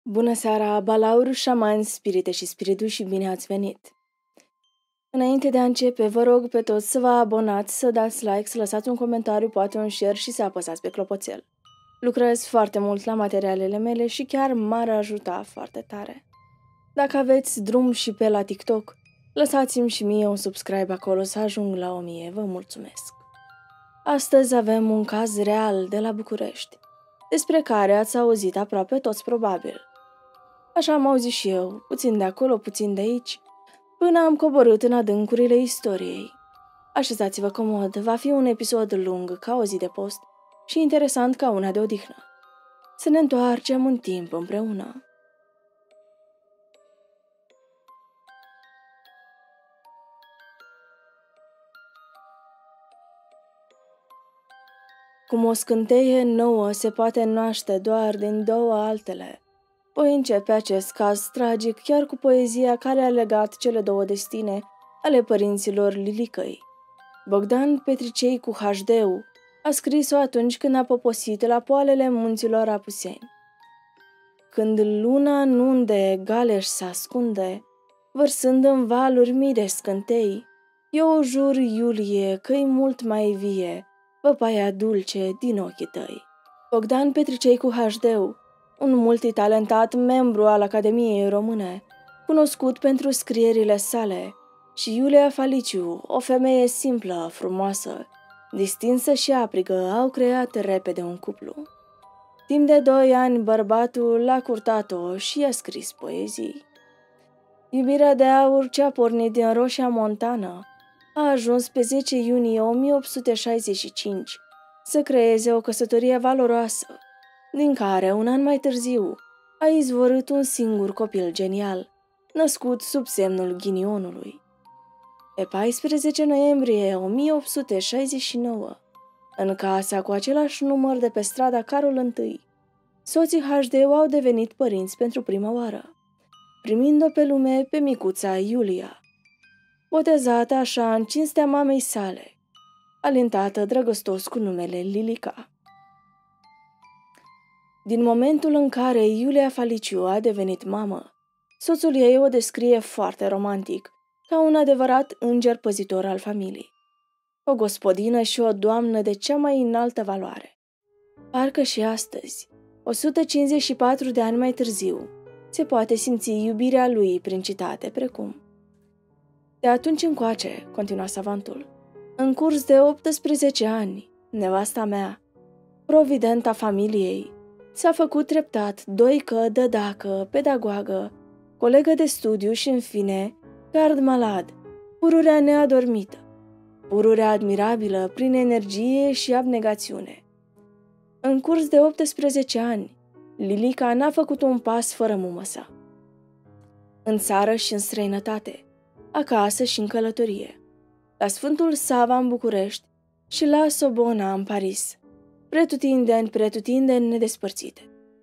Bună seara, balauri, șamani, spirite și spiritu și bine ați venit! Înainte de a începe, vă rog pe toți să vă abonați, să dați like, să lăsați un comentariu, poate un share și să apăsați pe clopoțel. Lucrez foarte mult la materialele mele și chiar m-ar ajuta foarte tare. Dacă aveți drum și pe la TikTok, lăsați-mi și mie un subscribe acolo să ajung la 1000, vă mulțumesc! Astăzi avem un caz real de la București, despre care ați auzit aproape toți probabil. Așa am auzit și eu, puțin de acolo, puțin de aici, până am coborât în adâncurile istoriei. Așezați-vă comod, va fi un episod lung ca o zi de post și interesant ca una de odihnă. Să ne întoarcem în timp împreună. Cum o scânteie nouă se poate naște doar din două altele, voi începe acest caz tragic chiar cu poezia care a legat cele două destine ale părinților Lilicăi. Bogdan Petricei cu HD-ul a scris-o atunci când a poposit la poalele munților Apuseni. Când luna nunde Galeș se ascunde, vărsând în valuri mii de scântei, eu o jur, Iulie, că-i mult mai vie văpaia dulce din ochii tăi. Bogdan Petricei cu HD-ul, un multitalentat membru al Academiei Române, cunoscut pentru scrierile sale, și Iulia Faliciu, o femeie simplă, frumoasă, distinsă și aprigă, au creat repede un cuplu. Timp de 2 ani, bărbatul l-a curtat-o și i-a scris poezii. Iubirea de aur ce a pornit din Roșia Montană a ajuns pe 10 iunie 1865 să creeze o căsătorie valoroasă, din care, un an mai târziu, a izvorât un singur copil genial, născut sub semnul ghinionului. Pe 14 noiembrie 1869, în casa cu același număr de pe strada Carol I, soții HD au devenit părinți pentru prima oară, primind-o pe lume pe micuța Iulia, botezată așa în cinstea mamei sale, alintată drăgăstos cu numele Lilica. Din momentul în care Iulia Faliciu a devenit mamă, soțul ei o descrie foarte romantic, ca un adevărat înger păzitor al familiei, o gospodină și o doamnă de cea mai înaltă valoare. Parcă și astăzi, 154 de ani mai târziu, se poate simți iubirea lui prin citate precum: de atunci încoace, continua savantul, în curs de 18 ani, nevasta mea, providenta familiei, s-a făcut treptat doică, dădacă, pedagoagă, colegă de studiu și, în fine, gard malad, pururea neadormită, pururea admirabilă prin energie și abnegațiune. În curs de 18 ani, Lilica n-a făcut un pas fără mumă sa. În țară și în străinătate, acasă și în călătorie, la Sfântul Sava în București și la Sorbona în Paris, pretutindeni nedespărțite.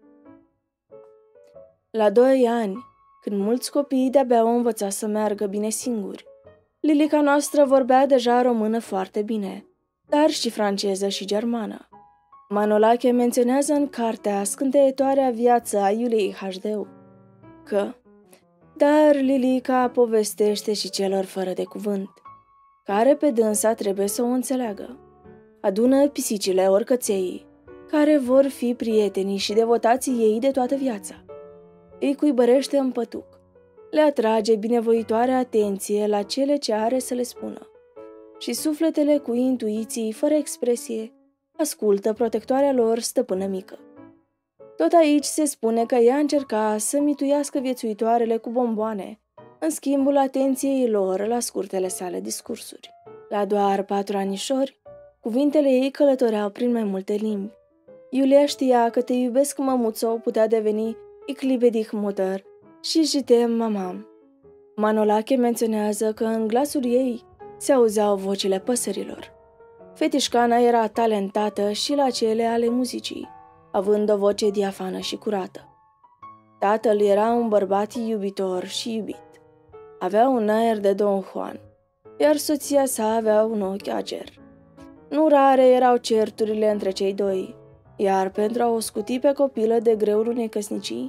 La 2 ani, când mulți copii de-abia au învățat să meargă bine singuri, Lilica noastră vorbea deja română foarte bine, dar și franceză și germană. Manolache menționează în cartea Scânteietoarea viață a Iuliei HD că dar Lilica povestește și celor fără de cuvânt, care pe dânsa trebuie să o înțeleagă. Adună pisicile oricățeii, care vor fi prietenii și devotații ei de toată viața. Îi cuibărește în pătuc, le atrage binevoitoare atenție la cele ce are să le spună și sufletele cu intuiții fără expresie ascultă protectoarea lor stăpână mică. Tot aici se spune că ea încerca să mituiască viețuitoarele cu bomboane, în schimbul atenției lor la scurtele sale discursuri. La doar 4 anișori, cuvintele ei călătoreau prin mai multe limbi. Iulia știa că te iubesc, mămuțo putea deveni iclibedich mutter și jite mamam. Manolache menționează că în glasul ei se auzeau vocile păsărilor. Fetișcana era talentată și la cele ale muzicii, având o voce diafană și curată. Tatăl era un bărbat iubitor și iubit. Avea un aer de Don Juan, iar soția sa avea un ochi ager. Nu rare erau certurile între cei doi, iar pentru a o scuti pe copilă de greul unei căsnicii,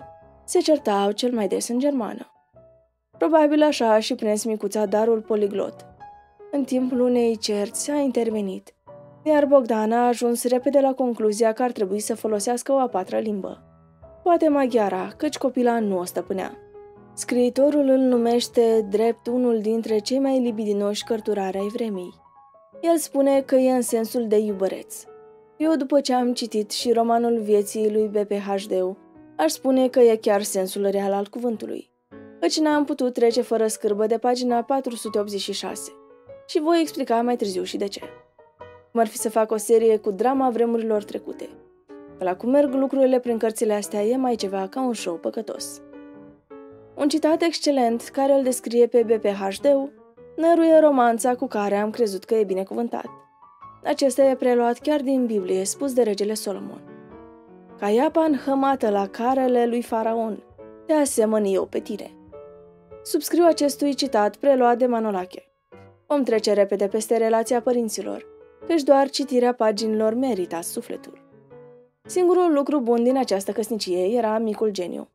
Se certau cel mai des în germană. Probabil așa a și prins micuța darul poliglot. În timpul unei cerți a intervenit, iar Bogdan a ajuns repede la concluzia că ar trebui să folosească o a patra limbă. Poate maghiara, căci copila nu o stăpânea. Scriitorul îl numește drept unul dintre cei mai libidinoși cărturari ai vremii. El spune că e în sensul de iubăreț. Eu, după ce am citit și romanul vieții lui B.P.H.D., aș spune că e chiar sensul real al cuvântului, căci n-am putut trece fără scârbă de pagina 486 și voi explica mai târziu și de ce. Cum ar fi să fac o serie cu drama vremurilor trecute. Că la cum merg lucrurile prin cărțile astea e mai ceva ca un show păcătos. Un citat excelent care îl descrie pe B.P.H.D. năruie romanța cu care am crezut că e binecuvântat. Acesta e preluat chiar din Biblie, spus de regele Solomon. Ca iapa înhămată la carele lui Faraon, te asemăn eu pe tine. Subscriu acestui citat preluat de Manolache. Vom trece repede peste relația părinților, căci doar citirea paginilor merita sufletul. Singurul lucru bun din această căsnicie era micul geniu.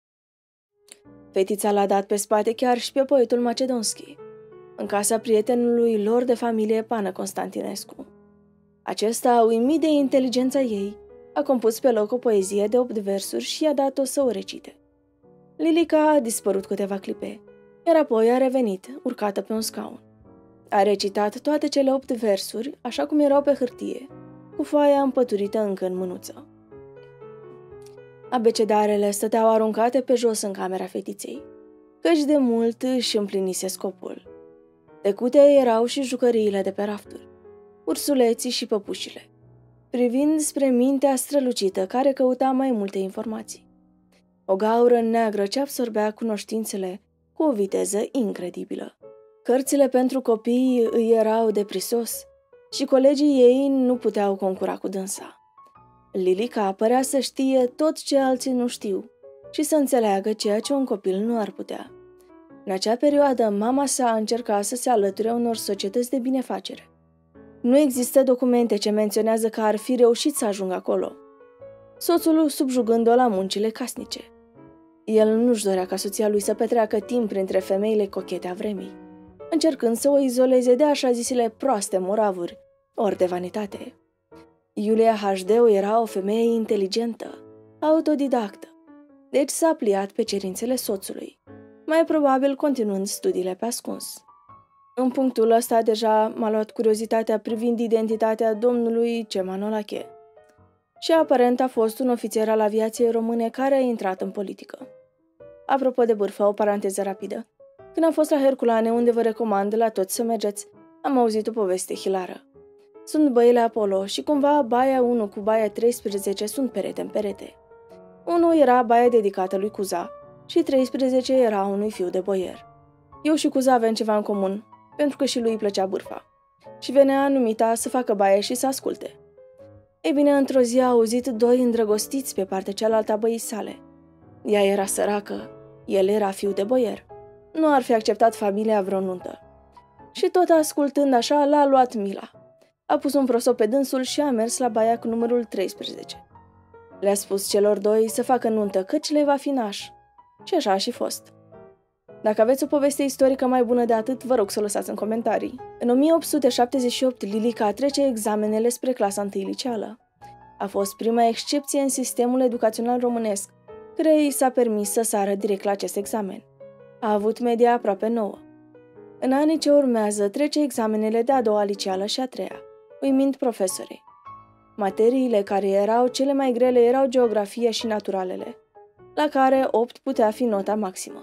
Fetița l-a dat pe spate chiar și pe poetul Macedonski, în casa prietenului lor de familie Pană Constantinescu. Acesta, uimit de inteligența ei, a compus pe loc o poezie de 8 versuri și i-a dat-o să o recite. Lilica a dispărut câteva clipe, iar apoi a revenit, urcată pe un scaun. A recitat toate cele 8 versuri, așa cum erau pe hârtie, cu foaia împăturită încă în mânuță. Abecedarele stăteau aruncate pe jos în camera fetiței, căci de mult își împlinise scopul. Tecute erau și jucăriile de pe rafturi, ursuleții și păpușile, privind spre mintea strălucită care căuta mai multe informații. O gaură neagră ce absorbea cunoștințele cu o viteză incredibilă. Cărțile pentru copii îi erau de prisos și colegii ei nu puteau concura cu dânsa. Lilica părea să știe tot ce alții nu știu și să înțeleagă ceea ce un copil nu ar putea. În acea perioadă, mama sa a încercat să se alăture unor societăți de binefacere. Nu există documente ce menționează că ar fi reușit să ajungă acolo, soțul subjugând-o la muncile casnice. El nu-și dorea ca soția lui să petreacă timp printre femeile cochete a vremii, încercând să o izoleze de așa zisele proaste moravuri, ori de vanitate. Iulia H.D. era o femeie inteligentă, autodidactă, deci s-a pliat pe cerințele soțului, mai probabil continuând studiile pe ascuns. În punctul ăsta deja m-a luat curiozitatea privind identitatea domnului C. Manolache. Și aparent a fost un ofițer al aviației române care a intrat în politică. Apropo de bârfă, o paranteză rapidă. Când am fost la Herculane, unde vă recomand la toți să mergeți, am auzit o poveste hilară. Sunt băile Apollo și cumva baia 1 cu baia 13 sunt perete în perete. 1 era baia dedicată lui Cuza și 13 era unui fiu de boier. Eu și Cuza avem ceva în comun, pentru că și lui îi plăcea bârfa. Și venea numita să facă baie și să asculte. Ei bine, într-o zi a auzit 2 îndrăgostiți pe partea cealaltă a băii sale. Ea era săracă, el era fiu de boier. Nu ar fi acceptat familia vreo nuntă. Și tot ascultând așa, l-a luat mila. A pus un prosop pe dânsul și a mers la baia cu numărul 13. Le-a spus celor 2 să facă nuntă, căci le va fi naș. Și așa a și fost. Dacă aveți o poveste istorică mai bună de atât, vă rog să o lăsați în comentarii. În 1878, Lilica trece examenele spre clasa 1 liceală. A fost prima excepție în sistemul educațional românesc, care i s-a permis să sară direct la acest examen. A avut media aproape 9. În anii ce urmează, trece examenele de a doua liceală și a treia, uimind profesorii. Materiile care erau cele mai grele erau geografia și naturalele, la care 8 putea fi nota maximă.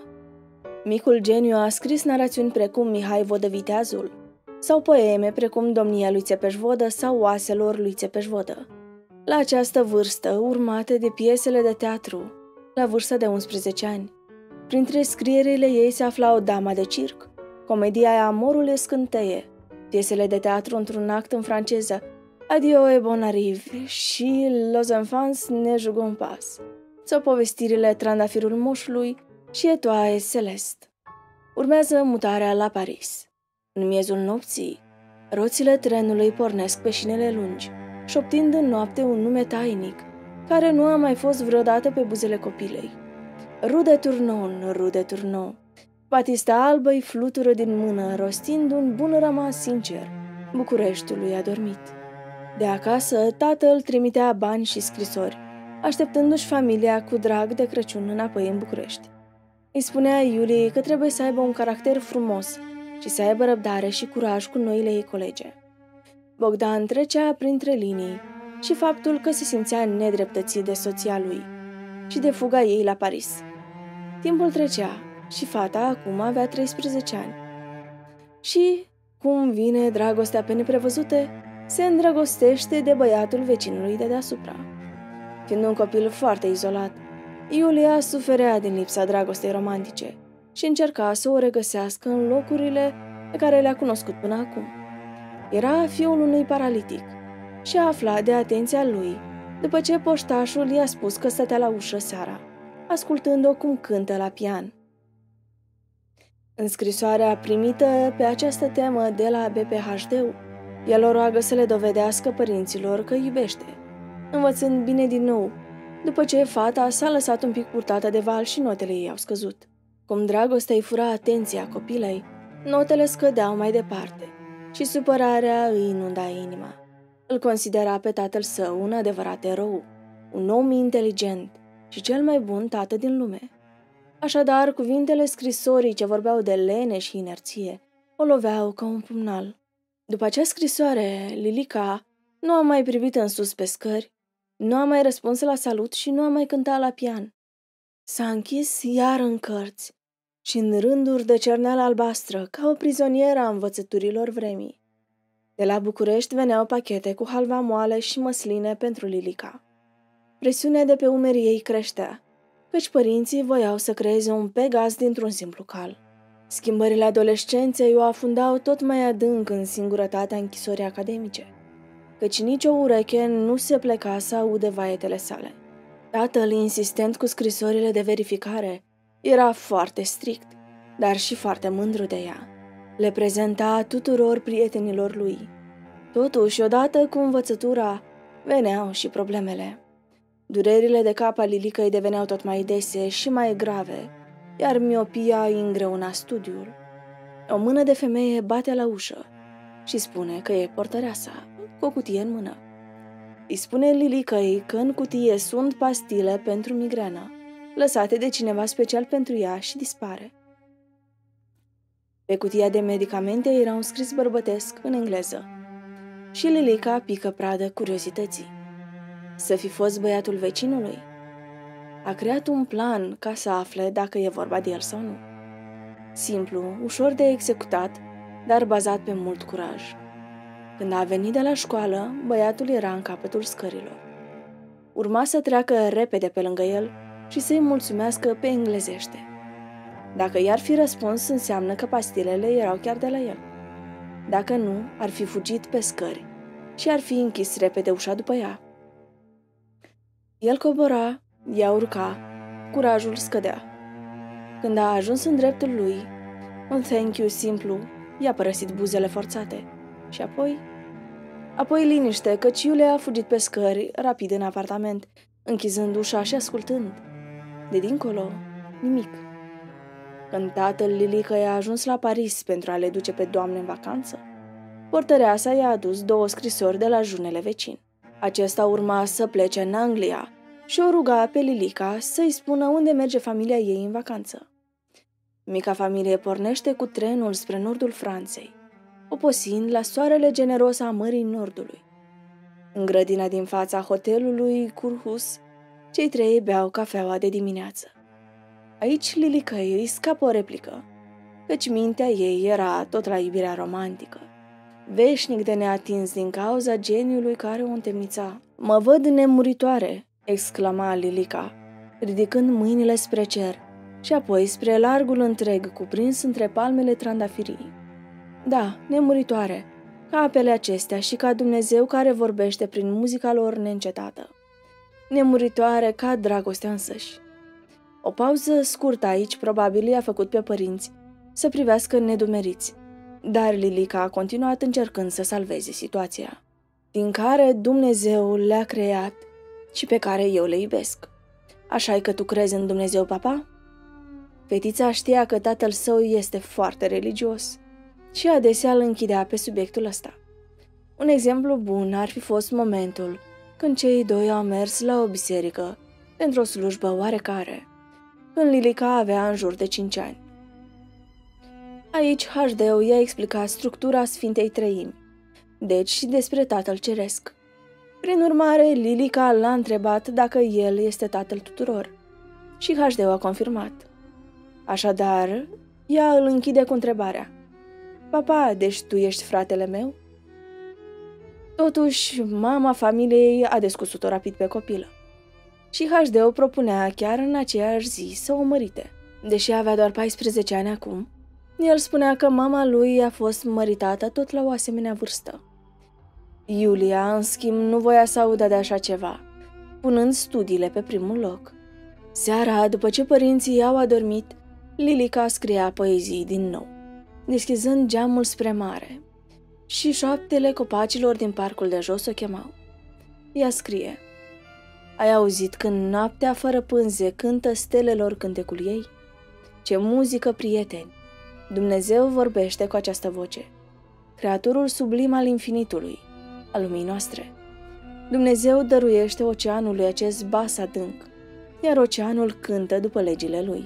Micul geniu a scris narațiuni precum Mihai Vodă-Viteazul sau poeme precum Domnia lui Țepeș-Vodă sau Oaselor lui Țepeș-Vodă. La această vârstă, urmate de piesele de teatru, la vârsta de 11 ani. Printre scrierile ei se aflau Dama de circ, comedia Amorul e scânteie, piesele de teatru într-un act în franceză, Adieu et bon arrive și Los enfants ne jouons pas, sau povestirile Trandafirul moșului și Etoile Celeste. Urmează mutarea la Paris. În miezul nopții, roțile trenului pornesc pe șinele lungi, șoptind în noapte un nume tainic, care nu a mai fost vreodată pe buzele copilei. Rude turnon, rude turnon. Batista albă îi flutură din mână, rostind un bun rămas sincer. Bucureștiului a dormit. De acasă, tatăl trimitea bani și scrisori, așteptându-și familia cu drag de Crăciun înapoi în București. Îi spunea Iuliei că trebuie să aibă un caracter frumos și să aibă răbdare și curaj cu noile ei colege. Bogdan trecea printre linii și faptul că se simțea nedreptățit de soția lui și de fuga ei la Paris. Timpul trecea și fata acum avea 13 ani. Și, cum vine dragostea pe neprevăzute, se îndrăgostește de băiatul vecinului de deasupra. Fiind un copil foarte izolat, Iulia suferea din lipsa dragostei romantice și încerca să o regăsească în locurile pe care le-a cunoscut până acum. Era fiul unui paralitic și afla de atenția lui după ce poștașul i-a spus că stătea la ușă seara, ascultând-o cum cântă la pian. În scrisoarea primită pe această temă de la BPHD, el o roagă să le dovedească părinților că iubește, învățând bine din nou, după ce fata s-a lăsat un pic purtată de val și notele ei au scăzut. Cum dragostea îi fura atenția copilei, notele scădeau mai departe și supărarea îi inunda inima. Îl considera pe tatăl său un adevărat erou, un om inteligent și cel mai bun tată din lume. Așadar, cuvintele scrisorii ce vorbeau de lene și inerție o loveau ca un pumnal. După acea scrisoare, Lilica nu a mai privit în sus pe scări, nu a mai răspuns la salut și nu a mai cântat la pian. S-a închis iar în cărți și în rânduri de cerneală albastră, ca o prizonieră a învățăturilor vremii. De la București veneau pachete cu halva moale și măsline pentru Lilica. Presiunea de pe umerii ei creștea, căci părinții voiau să creeze un Pegaz dintr-un simplu cal. Schimbările adolescenței o afundau tot mai adânc în singurătatea închisorii academice, căci nicio ureche nu se pleca să audă vaetele sale. Tatăl, insistent cu scrisorile de verificare, era foarte strict, dar și foarte mândru de ea. Le prezenta tuturor prietenilor lui. Totuși, odată cu învățătura, veneau și problemele. Durerile de cap a Lilicăi deveneau tot mai dese și mai grave, iar miopia îi îngreuna studiul. O mână de femeie bate la ușă și spune că e portăreasa, cu o cutie în mână. Îi spune Lilicăi că în cutie sunt pastile pentru migrenă, lăsate de cineva special pentru ea, și dispare. Pe cutia de medicamente era un scris bărbătesc în engleză și Lilica pică pradă curiozității. Să fi fost băiatul vecinului? A creat un plan ca să afle dacă e vorba de el sau nu. Simplu, ușor de executat, dar bazat pe mult curaj. Când a venit de la școală, băiatul era în capătul scărilor. Urma să treacă repede pe lângă el și să-i mulțumească pe englezește. Dacă i-ar fi răspuns, înseamnă că pastilele erau chiar de la el. Dacă nu, ar fi fugit pe scări și ar fi închis repede ușa după ea. El cobora, ea urca, curajul scădea. Când a ajuns în dreptul lui, un thank you simplu i-a părăsit buzele forțate. Și apoi liniște, căci Iulia a fugit pe scări, rapid în apartament, închizând ușa și ascultând. De dincolo, nimic. Când tatăl Lilicăi a ajuns la Paris pentru a le duce pe doamne în vacanță, portăreasa i-a adus 2 scrisori de la junele vecin. Acesta urma să plece în Anglia și o ruga pe Lilica să-i spună unde merge familia ei în vacanță. Mica familie pornește cu trenul spre nordul Franței, oposind la soarele generos a Mării Nordului. În grădina din fața hotelului Curhus, cei 3 beau cafeaua de dimineață. Aici Lilicăi îi scapă o replică, căci mintea ei era tot la iubirea romantică, veșnic de neatins din cauza geniului care o întemnița. "Mă văd nemuritoare!" exclama Lilica, ridicând mâinile spre cer și apoi spre largul întreg cuprins între palmele trandafirii. "Da, nemuritoare, ca apele acestea și ca Dumnezeu care vorbește prin muzica lor neîncetată. Nemuritoare ca dragostea însăși." O pauză scurtă aici probabil i-a făcut pe părinți să privească nedumeriți, dar Lilica a continuat încercând să salveze situația, din care Dumnezeu le-a creat și pe care eu le iubesc. Așa-i că tu crezi în Dumnezeu, papa?" Fetița știa că tatăl său este foarte religios și adesea îl închidea pe subiectul ăsta. Un exemplu bun ar fi fost momentul când cei doi au mers la o biserică pentru o slujbă oarecare, când Lilica avea în jur de 5 ani. Aici HD-ul i-a explicat structura Sfintei Treimi, deci și despre Tatăl Ceresc. Prin urmare, Lilica l-a întrebat dacă el este tatăl tuturor și HD-ul a confirmat. Așadar, ea îl închide cu întrebarea: "Papa, deci tu ești fratele meu?" Totuși, mama familiei a descusus-o rapid pe copilă. Și HD-ul propunea chiar în aceeași zi să o mărite. Deși avea doar 14 ani acum, el spunea că mama lui a fost măritată tot la o asemenea vârstă. Iulia, în schimb, nu voia să audă de așa ceva, punând studiile pe primul loc. Seara, după ce părinții au adormit, Lilica scria poezii din nou, deschizând geamul spre mare, și șoaptele copacilor din parcul de jos o chemau. Ea scrie: "Ai auzit când noaptea fără pânze cântă stelelor cântecul ei? Ce muzică, prieteni! Dumnezeu vorbește cu această voce, Creatorul sublim al infinitului, al lumii noastre. Dumnezeu dăruiește oceanului acest bas adânc, iar oceanul cântă după legile lui."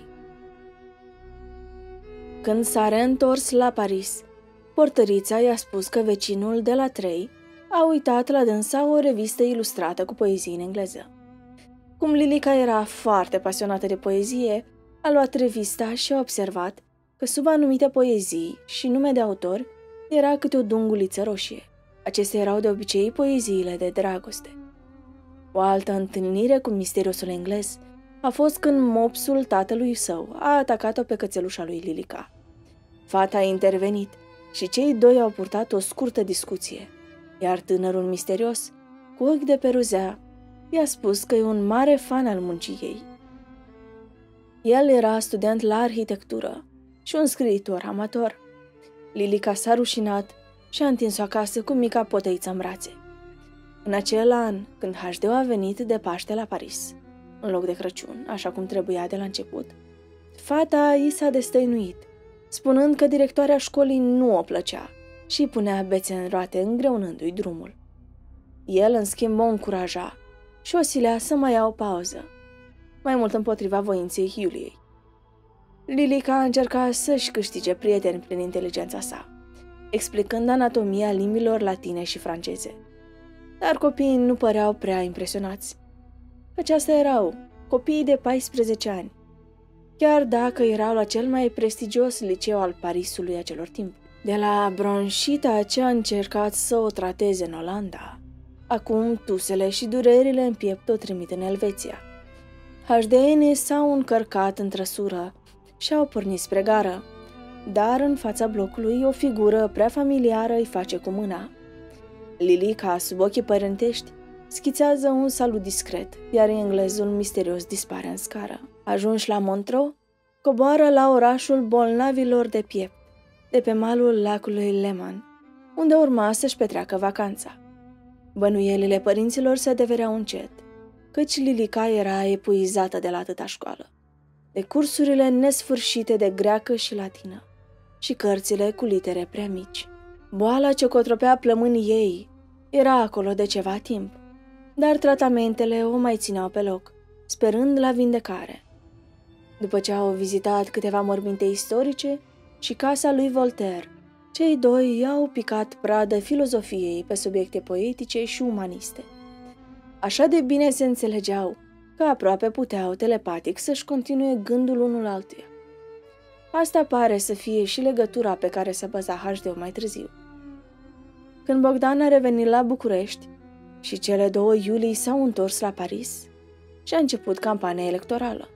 Când s-a reîntors la Paris, portărița i-a spus că vecinul de la 3 a uitat la dânsa o revistă ilustrată cu poezii în engleză. Cum Lilica era foarte pasionată de poezie, a luat revista și a observat că sub anumite poezii și nume de autor era câte o dunguliță roșie. Acestea erau de obicei poeziile de dragoste. O altă întâlnire cu misteriosul englez a fost când mopsul tatălui său a atacat-o pe cățelușa lui Lilica. Fata a intervenit și cei doi au purtat o scurtă discuție, iar tânărul misterios, cu ochi de peruzea, i-a spus că e un mare fan al muncii ei. El era student la arhitectură și un scriitor amator. Lilica s-a rușinat și a întins-o acasă cu mica potăiță în brațe. În acel an, când HD a venit de Paște la Paris, în loc de Crăciun, așa cum trebuia de la început, fata i s-a destăinuit, spunând că directoarea școlii nu o plăcea și îi punea bețe în roate, îngreunându-i drumul. El, în schimb, o încuraja și o silea să mai ia o pauză, mai mult împotriva voinței Iuliei. Lilica a încercat să-și câștige prieteni prin inteligența sa, explicând anatomia limbilor latine și franceze. Dar copiii nu păreau prea impresionați. Aceasta erau copiii de 14 ani, chiar dacă erau la cel mai prestigios liceu al Parisului acelor timp. De la bronșita ce a încercat să o trateze în Olanda, acum tusele și durerile în piept o trimit în Elveția. HD-enii s-au încărcat în trăsură și au pornit spre gară, dar în fața blocului o figură prea familiară îi face cu mâna. Lilica, sub ochii părintești, schițează un salut discret, iar englezul misterios dispare în scară. Ajunși la Montreux, coboară la orașul bolnavilor de piept, de pe malul lacului Leman, unde urma să-și petreacă vacanța. Bănuielile părinților se adevereau încet, căci Lilica era epuizată de la atâta școală, de cursurile nesfârșite de greacă și latină și cărțile cu litere prea mici. Boala ce cotropea plămânii ei era acolo de ceva timp, dar tratamentele o mai țineau pe loc, sperând la vindecare. După ce au vizitat câteva morminte istorice și casa lui Voltaire, cei doi i-au picat pradă filozofiei pe subiecte poetice și umaniste. Așa de bine se înțelegeau că aproape puteau telepatic să-și continue gândul unul altuia. Asta pare să fie și legătura pe care se baza HD mai târziu. Când Bogdan a revenit la București și cele două Iulii s-au întors la Paris, și a început campania electorală.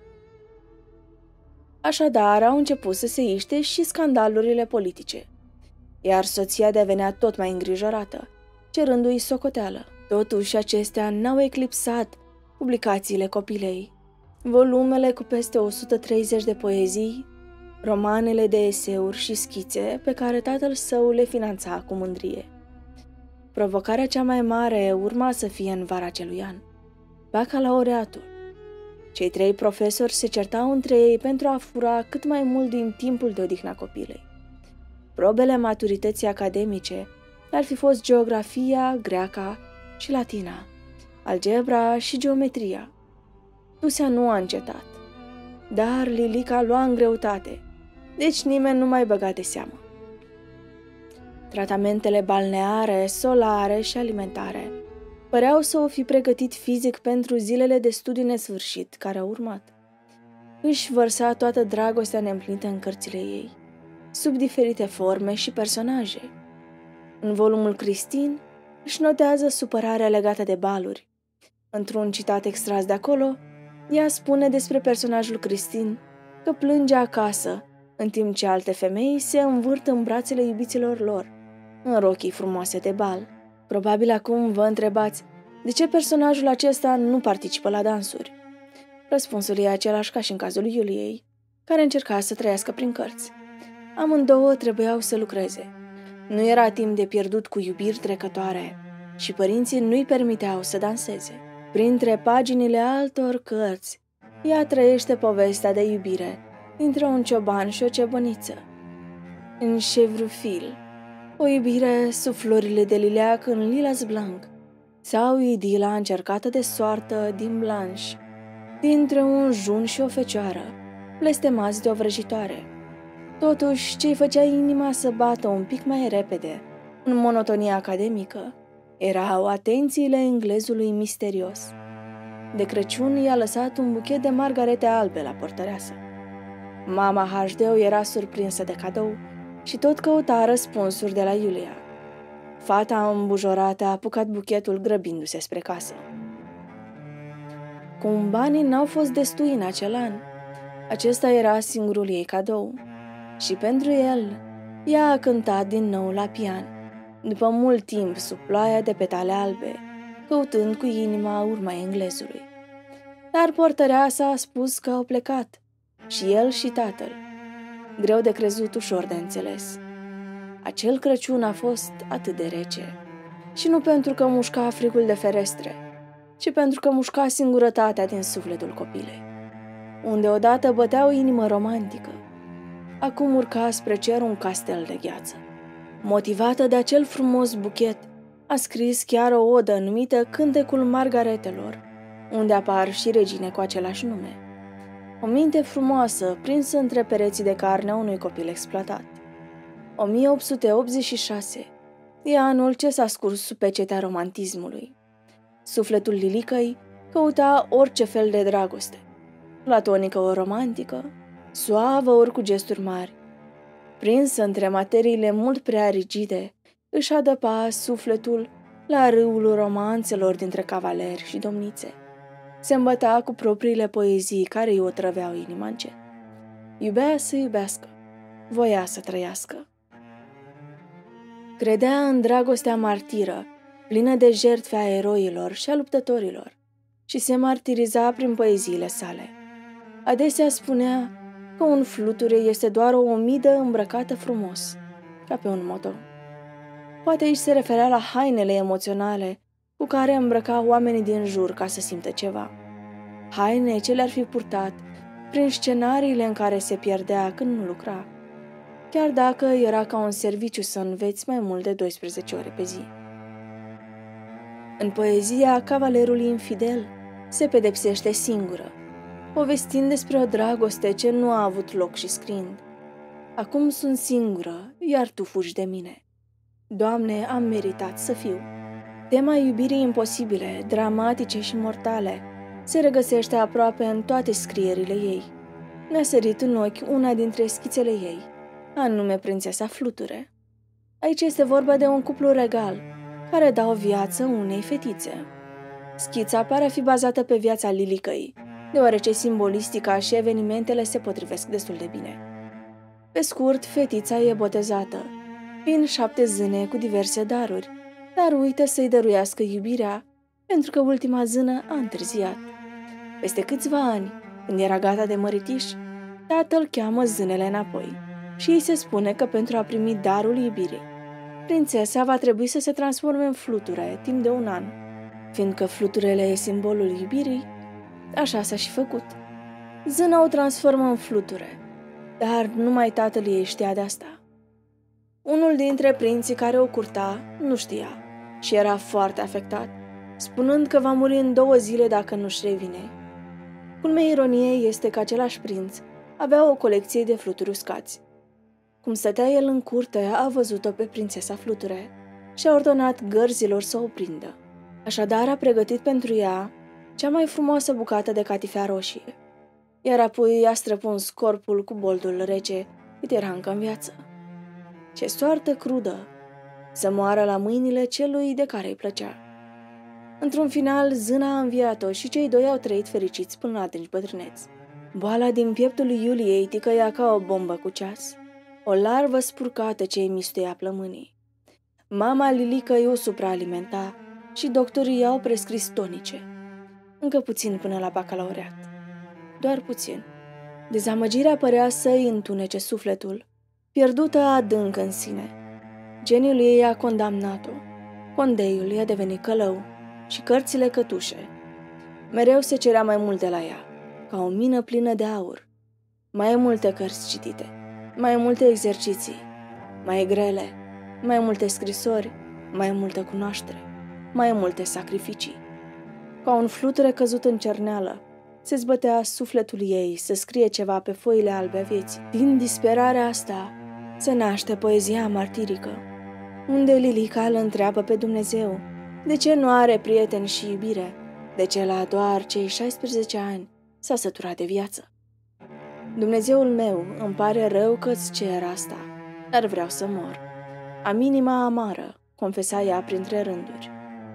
Așadar, au început să se iște și scandalurile politice, iar soția devenea tot mai îngrijorată, cerându-i socoteală. Totuși, acestea n-au eclipsat publicațiile copilei, volumele cu peste 130 de poezii, romanele de eseuri și schițe pe care tatăl său le finanța cu mândrie. Provocarea cea mai mare urma să fie în vara acelui an, bacalaureatul. Cei 3 profesori se certau între ei pentru a fura cât mai mult din timpul de odihnă a copilei. Probele maturității academice ar fi fost geografia, greaca și latina, algebra și geometria. Tusea nu a încetat, dar Lilica lua în greutate, deci nimeni nu mai băga de seamă. Tratamentele balneare, solare și alimentare păreau să o fi pregătit fizic pentru zilele de studiu nesfârșit care au urmat. Își vărsa toată dragostea neîmplinită în cărțile ei, sub diferite forme și personaje. În volumul Cristin își notează supărarea legată de baluri. Într-un citat extras de acolo, ea spune despre personajul Cristin că plânge acasă, în timp ce alte femei se învârt în brațele iubiților lor, în rochii frumoase de bal. Probabil acum vă întrebați, de ce personajul acesta nu participă la dansuri? Răspunsul e același ca și în cazul Iuliei, care încerca să trăiască prin cărți. Amândouă trebuiau să lucreze. Nu era timp de pierdut cu iubiri trecătoare și părinții nu-i permiteau să danseze. Printre paginile altor cărți, ea trăiește povestea de iubire dintre un cioban și o ciobăniță. În Chevrufil, o iubire sub florile de lileac în Lilas Blanc, sau idila încercată de soartă din Blanche, dintre un jun și o fecioară, blestemați de o vrăjitoare. Totuși, ce-i făcea inima să bată un pic mai repede, în monotonia academică, erau atențiile englezului misterios. De Crăciun i-a lăsat un buchet de margarete albe la portăreasă. Mama Hașdeu era surprinsă de cadou și tot căuta răspunsuri de la Iulia. Fata îmbujorată a apucat buchetul grăbindu-se spre casă. Cum banii n-au fost destui în acel an, acesta era singurul ei cadou. Și pentru el, ea a cântat din nou la pian, după mult timp sub ploaia de petale albe, căutând cu inima urma englezului. Dar portăreasa a spus că au plecat, și el și tatăl. Greu de crezut, ușor de înțeles. Acel Crăciun a fost atât de rece, și nu pentru că mușca frigul de ferestre, ci pentru că mușca singurătatea din sufletul copilei, unde odată bătea o inimă romantică. Acum urca spre cer un castel de gheață. Motivată de acel frumos buchet, a scris chiar o odă numită Cântecul Margaretelor, unde apar și regine cu același nume. O minte frumoasă, prinsă între pereții de carne a unui copil exploatat. 1886 e anul ce s-a scurs sub pecetea romantismului. Sufletul Lilicăi căuta orice fel de dragoste, platonică ori romantică, suavă ori cu gesturi mari. Prinsă între materiile mult prea rigide, își adăpa sufletul la râul romanțelor dintre cavaleri și domnițe. Se îmbăta cu propriile poezii care îi otrăveau inima încet. Iubea să iubească, voia să trăiască. Credea în dragostea martiră, plină de jertfe a eroilor și a luptătorilor, și se martiriza prin poeziile sale. Adesea spunea că un fluture este doar o omidă îmbrăcată frumos, ca pe un moto. Poate aici se referea la hainele emoționale cu care îmbrăca oamenii din jur ca să simtă ceva. Haine ce le-ar fi purtat prin scenariile în care se pierdea când nu lucra, chiar dacă era ca un serviciu să înveți mai mult de 12 ore pe zi. În poezia Cavalerul infidel se pedepsește singură, povestind despre o dragoste ce nu a avut loc și scriind: acum sunt singură, iar tu fugi de mine. Doamne, am meritat să fiu. Tema iubirii imposibile, dramatice și mortale se regăsește aproape în toate scrierile ei. Mi-a sărit în ochi una dintre schițele ei, anume Prințesa Fluture. Aici este vorba de un cuplu regal, care dau viață unei fetițe. Schița pare a fi bazată pe viața Lilicăi, deoarece simbolistica și evenimentele se potrivesc destul de bine. Pe scurt, fetița e botezată. Vin 7 zâne cu diverse daruri, dar uită să-i dăruiască iubirea, pentru că ultima zână a întârziat. Peste câțiva ani, când era gata de măritiș, tatăl cheamă zânele înapoi și îi se spune că pentru a primi darul iubirii, prințesa va trebui să se transforme în fluture timp de 1 an. Fiindcă fluturele e simbolul iubirii, Așa s-a și făcut. Zâna o transformă în fluture, dar numai tatăl ei știa de asta. Unul dintre prinții care o curta nu știa și era foarte afectat, spunând că va muri în 2 zile dacă nu-și revine. Culmea ironiei este că același prinț avea o colecție de fluturi uscați. Cum stătea el în curte, a văzut-o pe prințesa Fluture și a ordonat gărzilor să o prindă. Așadar a pregătit pentru ea cea mai frumoasă bucată de catifea roșie, iar apoi i-a străpuns corpul cu boldul rece cât era încă în viață. Ce soartă crudă! Să moară la mâinile celui de care îi plăcea. Într-un final, zâna a înviat-o și cei doi au trăit fericiți până la adânci bătrâneți. Boala din pieptul lui Iuliei ticăia ca o bombă cu ceas, o larvă spurcată ce îi mistuia plămânii. Mama Lilica o supraalimenta și doctorii i-au prescris tonice. Încă puțin până la bacalaureat. Doar puțin. Dezamăgirea părea să-i întunece sufletul, pierdută adânc în sine. Geniul ei a condamnat-o, condeiul i-a devenit călău și cărțile cătușe. Mereu se cerea mai mult de la ea, ca o mină plină de aur. Mai multe cărți citite, mai multe exerciții, mai grele, mai multe scrisori, mai multă cunoaștere, mai multe sacrificii. Ca un fluture căzut în cerneală, se zbătea sufletul ei să scrie ceva pe foile albe a vieții. Din disperarea asta se naște poezia martirică, unde Lilica îl întreabă pe Dumnezeu de ce nu are prieteni și iubire, de ce la doar cei 16 ani s-a săturat de viață. Dumnezeul meu, îmi pare rău că-ți cer asta, dar vreau să mor. Am inima amară, confesa ea printre rânduri.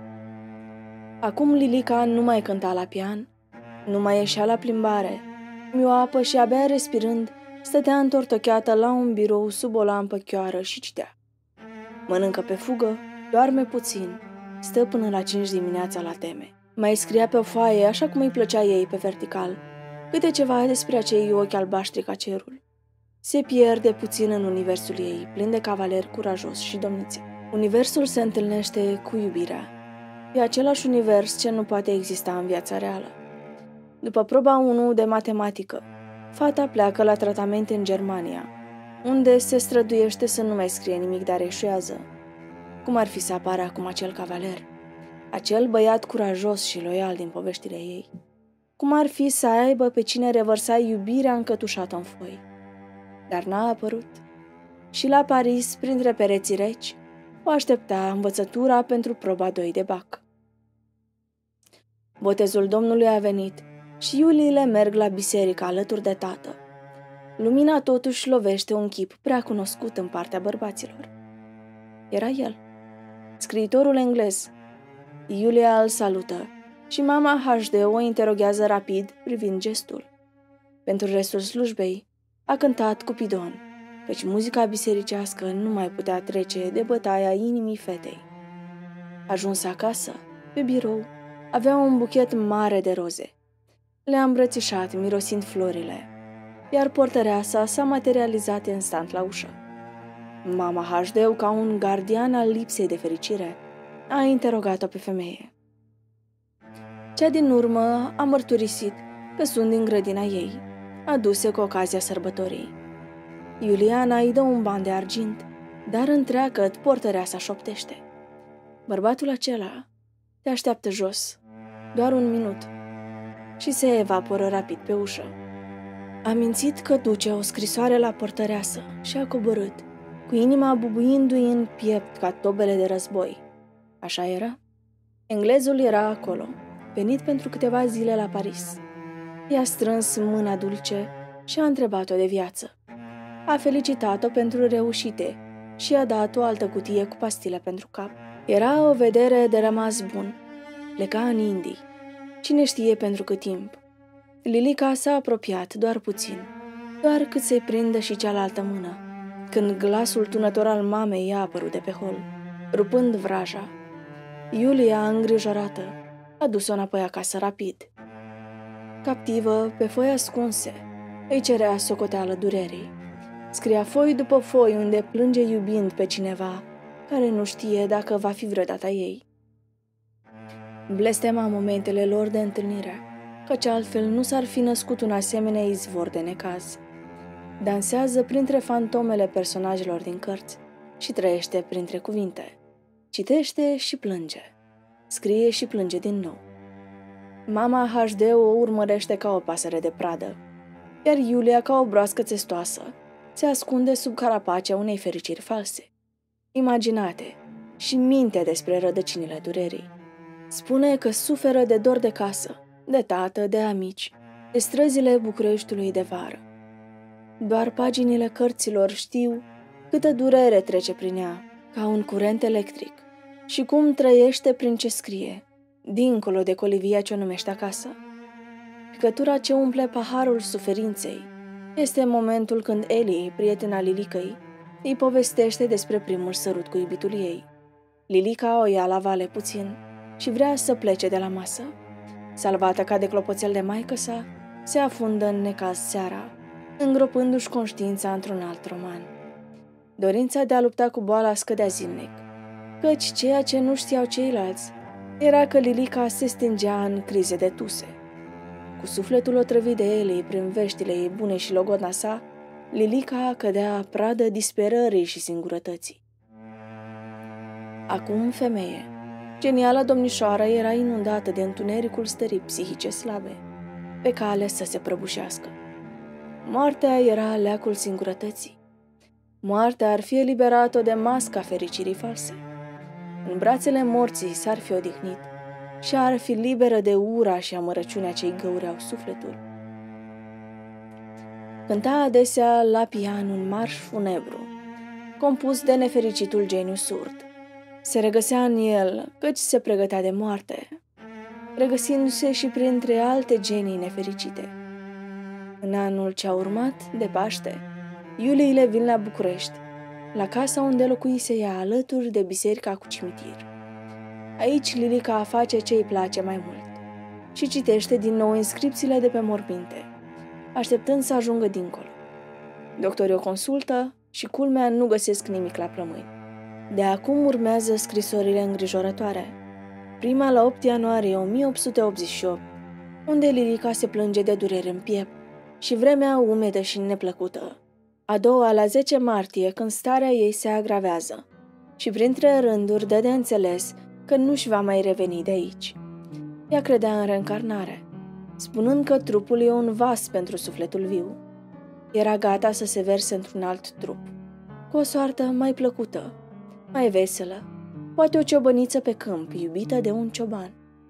Acum Lilica nu mai cânta la pian, nu mai ieșea la plimbare, mioapă și abia respirând, stătea întortocheată la un birou sub o lampă chioară și citea. Mănâncă pe fugă, doarme puțin, stă până la 5 dimineața la teme. Mai scria pe o foaie, așa cum îi plăcea ei pe vertical, câte ceva despre acei ochi albaștri ca cerul. Se pierde puțin în universul ei, plin de cavaleri curajos și domnițe. Universul se întâlnește cu iubirea. E același univers ce nu poate exista în viața reală. După proba 1 de matematică, fata pleacă la tratament în Germania, unde se străduiește să nu mai scrie nimic, dar eșuează. Cum ar fi să apară acum acel cavaler? Acel băiat curajos și loial din poveștile ei? Cum ar fi să aibă pe cine revărsa iubirea încătușată în foi? Dar n-a apărut. Și la Paris, printre pereții reci, o aștepta învățătura pentru proba 2 de bac. Botezul Domnului a venit și iuliile merg la biserică alături de tată. Lumina totuși lovește un chip prea cunoscut în partea bărbaților. Era el, scriitorul englez. Iulia îl salută și mama HD o interoghează rapid privind gestul. Pentru restul slujbei a cântat Cupidon, căci muzica bisericească nu mai putea trece de bătaia inimii fetei. Ajuns acasă, pe birou, avea un buchet mare de roze. Le-a îmbrățișat mirosind florile, iar portăreasa s-a materializat instant la ușă. Mama HD, ca un gardian al lipsei de fericire, a interogat-o pe femeie. Cea din urmă a mărturisit că sunt din grădina ei, aduse cu ocazia sărbătorii. Iuliana îi dă un ban de argint, dar întreagă-t portăreasa șoptește. Bărbatul acela te așteaptă jos, doar 1 minut, și se evaporă rapid pe ușă. A mințit că duce o scrisoare la portăreasă și a coborât, cu inima bubuindu-i în piept ca tobele de război. Așa era? Englezul era acolo, venit pentru câteva zile la Paris. I-a strâns mâna dulce și a întrebat-o de viață. A felicitat-o pentru reușite și i-a dat o altă cutie cu pastile pentru cap. Era o vedere de rămas bun. Pleca în Indii. Cine știe pentru cât timp. Lilica s-a apropiat doar puțin, doar cât să-i prindă și cealaltă mână, când glasul tunător al mamei i-a apărut de pe hol, rupând vraja. Iulia, îngrijorată, a dus-o înapoi acasă rapid. Captivă, pe foi ascunse, îi cerea socoteală durerii. Scria foi după foi unde plânge iubind pe cineva care nu știe dacă va fi vreodată ei. Blestema momentele lor de întâlnire, căci altfel nu s-ar fi născut un asemenea izvor de necaz. Dansează printre fantomele personajelor din cărți și trăiește printre cuvinte. Citește și plânge. Scrie și plânge din nou. Mama HD o urmărește ca o pasăre de pradă, iar Iulia, ca o broască țestoasă, se ascunde sub carapacea unei fericiri false, imaginate, și minte despre rădăcinile durerii. Spune că suferă de dor de casă, de tată, de amici, de străzile Bucureștiului de vară. Doar paginile cărților știu câtă durere trece prin ea, ca un curent electric, și cum trăiește prin ce scrie, dincolo de colivia ce o numește acasă. Picătura ce umple paharul suferinței este momentul când Eli, prietena Lilicăi, îi povestește despre primul sărut cu iubitul ei. Lilica o ia la vale puțin și vrea să plece de la masă. Salvată ca de clopoțel de maică sa, se afundă în necaz seara, îngropându-și conștiința într-un alt roman. Dorința de a lupta cu boala scădea zilnic, căci ceea ce nu știau ceilalți era că Lilica se stingea în crize de tuse. Cu sufletul otrăvit de Eli prin veștile ei bune și logodna sa, Lilica cădea pradă disperării și singurătății. Acum femeie, geniala domnișoară era inundată de întunericul stării psihice slabe, pe cale să se prăbușească. Moartea era leacul singurătății. Moartea ar fi eliberat-o de masca fericirii false. În brațele morții s-ar fi odihnit și ar fi liberă de ura și amărăciunea ce îi găureau sufletul. Cânta adesea la pian un marș funebru, compus de nefericitul geniu surd. Se regăsea în el, căci se pregătea de moarte, regăsindu-se și printre alte genii nefericite. În anul ce a urmat, de Paște, iuliile vin la București, la casa unde locuise ea alături de biserica cu cimitir. Aici Lilica face ce îi place mai mult și citește din nou inscripțiile de pe morminte, așteptând să ajungă dincolo. Doctorii o consultă și, culmea, nu găsesc nimic la plămâni. De acum urmează scrisorile îngrijorătoare. Prima la 8 ianuarie 1888, unde Lilica se plânge de durere în piept și vremea umedă și neplăcută. A doua la 10 martie, când starea ei se agravează și printre rânduri dă de înțeles că nu-și va mai reveni de aici. Ea credea în reîncarnare, spunând că trupul e un vas pentru sufletul viu. Era gata să se verse într-un alt trup, cu o soartă mai plăcută, mai veselă, poate o ciobăniță pe câmp, iubită de un cioban.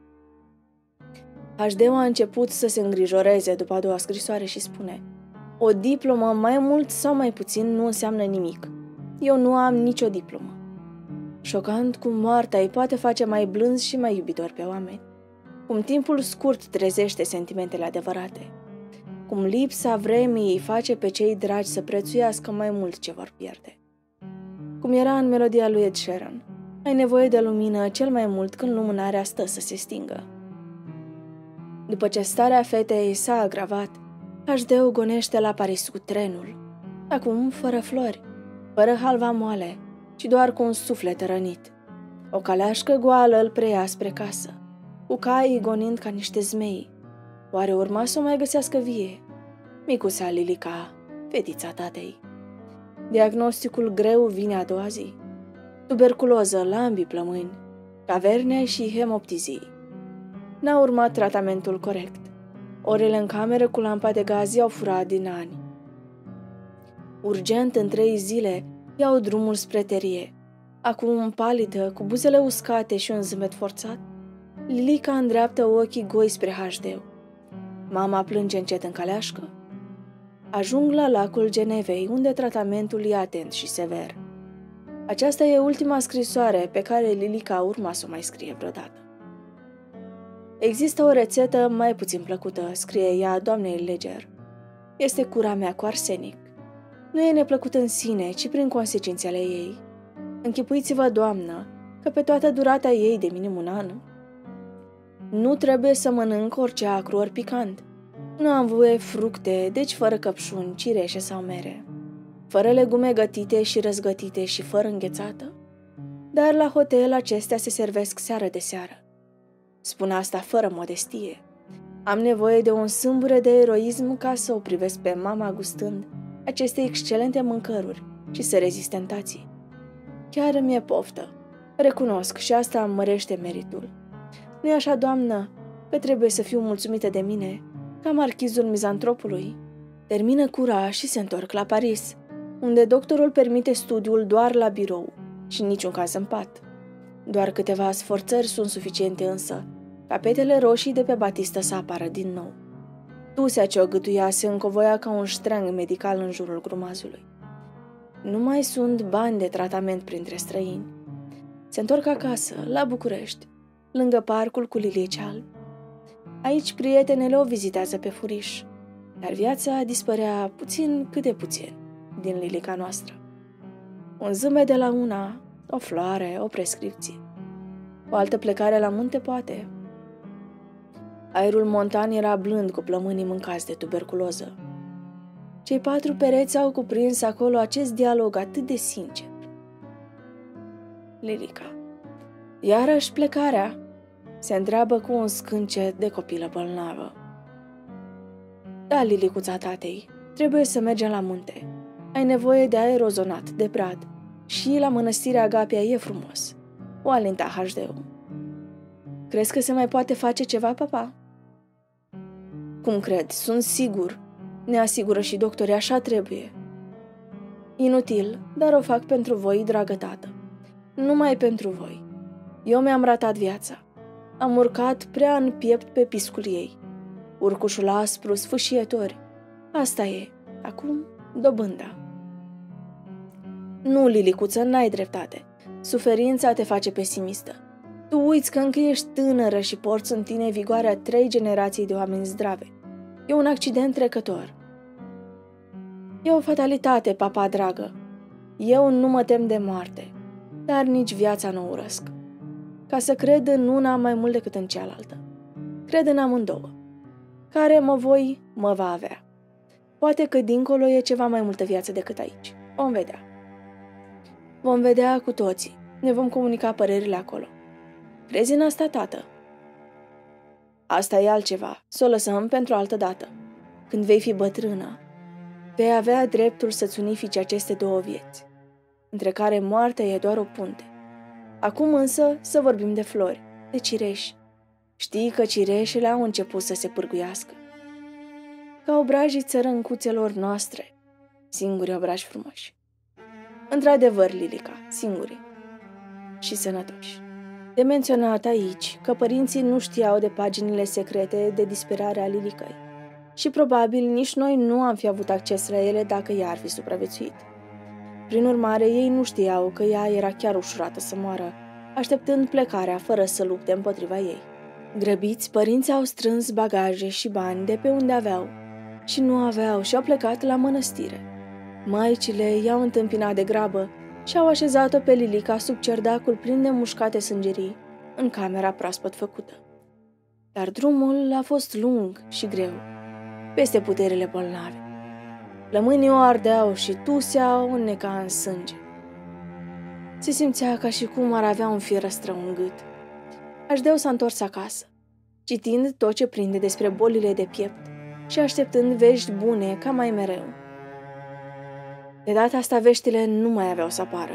HD-ul a început să se îngrijoreze după a doua scrisoare și spune: o diplomă, mai mult sau mai puțin, nu înseamnă nimic. Eu nu am nicio diplomă. Șocant cum moartea îi poate face mai blânzi și mai iubitori pe oameni. Cum timpul scurt trezește sentimentele adevărate. Cum lipsa vremii îi face pe cei dragi să prețuiască mai mult ce vor pierde. Cum era în melodia lui Ed Sheeran: ai nevoie de lumină cel mai mult când lumânarea stă să se stingă. După ce starea fetei s-a agravat, HD-ul gonește la Paris cu trenul, acum fără flori, fără halva moale, ci doar cu un suflet rănit. O caleașcă goală îl preia spre casă, cu caii gonind ca niște zmei. Oare urma să o mai găsească vie? Micuța Lilica, fetița tatei. Diagnosticul greu vine a doua zi. Tuberculoză la ambii plămâni, caverne și hemoptizii. N-a urmat tratamentul corect. Orele în cameră cu lampa de gaz i-au furat din ani. Urgent, în 3 zile, iau drumul spre terie. Acum, palidă, cu buzele uscate și un zâmbet forțat, Lilica îndreaptă ochii goi spre HD. Mama plânge încet în caleașcă. Ajung la lacul Genevei, unde tratamentul e atent și sever. Aceasta e ultima scrisoare pe care Lilica urma să o mai scrie vreodată. Există o rețetă mai puțin plăcută, scrie ea doamnei Leger. Este cura mea cu arsenic. Nu e neplăcut în sine, ci prin consecințele ei. Închipuiți-vă, doamnă, că pe toată durata ei de minim un an nu trebuie să mănânc orice acru ori picant. Nu am voie fructe, deci fără căpșuni, cireșe sau mere. Fără legume gătite și răzgătite și fără înghețată. Dar la hotel acestea se servesc seară de seară. Spun asta fără modestie. Am nevoie de un sâmbure de eroism ca să o privesc pe mama gustând aceste excelente mâncăruri și să rezist tentații. Chiar mi-e poftă. Recunosc și asta îmi mărește meritul. Nu-i așa, doamnă, că trebuie să fiu mulțumită de mine, ca marchizul mizantropului? Termină cura și se întorc la Paris, unde doctorul permite studiul doar la birou și în niciun caz în pat. Doar câteva sforțări sunt suficiente însă, ca petele roșii de pe batistă să apară din nou. Tusea ce o gâtuia se încovoia ca un ștrang medical în jurul grumazului. Nu mai sunt bani de tratament printre străini. Se întorc acasă, la București, lângă parcul cu lilieci albi. Aici prietenele o vizitează pe furiș, dar viața dispărea puțin cât de puțin din Lilica noastră. Un zâmbet de la una, o floare, o prescripție. O altă plecare la munte, poate. Aerul montan era blând cu plămânii mâncați de tuberculoză. Cei 4 pereți au cuprins acolo acest dialog atât de sincer. Lilica. Iarăși plecarea? Se întreabă cu un scâncet de copilă bolnavă. Da, Lilicuța tatei, trebuie să mergem la munte. Ai nevoie de aer ozonat, de brad. Și la mănăstirea Agapia e frumos. O alinta HD-ul. Crezi că se mai poate face ceva, papa? Cum cred? Sunt sigur. Ne asigură și doctorii, așa trebuie. Inutil, dar o fac pentru voi, dragă tată. Numai pentru voi. Eu mi-am ratat viața. Am urcat prea în piept pe piscul ei. Urcușul aspru, sfâșietori. Asta e. Acum, dobânda. Nu, Lilicuță, n-ai dreptate. Suferința te face pesimistă. Tu uiți că încă ești tânără și porți în tine vigoarea 3 generații de oameni zdrave. E un accident trecător. E o fatalitate, papa dragă. Eu nu mă tem de moarte, dar nici viața nu o urăsc. Ca să cred în una mai mult decât în cealaltă. Cred în amândouă. Care mă va avea. Poate că dincolo e ceva mai multă viață decât aici. Vom vedea. Vom vedea cu toții. Ne vom comunica părerile acolo. Crezi în asta, tată? Asta e altceva. Să o lăsăm pentru altă dată. Când vei fi bătrână, vei avea dreptul să-ți unifici aceste 2 vieți, între care moartea e doar o punte. Acum însă să vorbim de flori, de cireși. Știi că cireșele au început să se pârguiască. Ca obrajii țărâncuțelor noastre, singuri obraji frumoși. Într-adevăr, Lilica, singuri și sănătoși. De menționat aici că părinții nu știau de paginile secrete de disperare a Lilicăi și probabil nici noi nu am fi avut acces la ele dacă ea ar fi supraviețuit. Prin urmare, ei nu știau că ea era chiar ușurată să moară, așteptând plecarea fără să lupte împotriva ei. Grăbiți, părinții au strâns bagaje și bani de pe unde aveau și nu aveau și au plecat la mănăstire. Maicile i-au întâmpinat de grabă și au așezat-o pe Lilica sub cerdacul plin de mușcate sângerii, în camera proaspăt făcută. Dar drumul a fost lung și greu, peste puterile bolnave. Plămânii o ardeau și tusea o înneca în sânge. Se simțea ca și cum ar avea un fier răstrău în gât. HD-ul s-a întors acasă, citind tot ce prinde despre bolile de piept și așteptând vești bune ca mai mereu. De data asta veștile nu mai aveau să apară.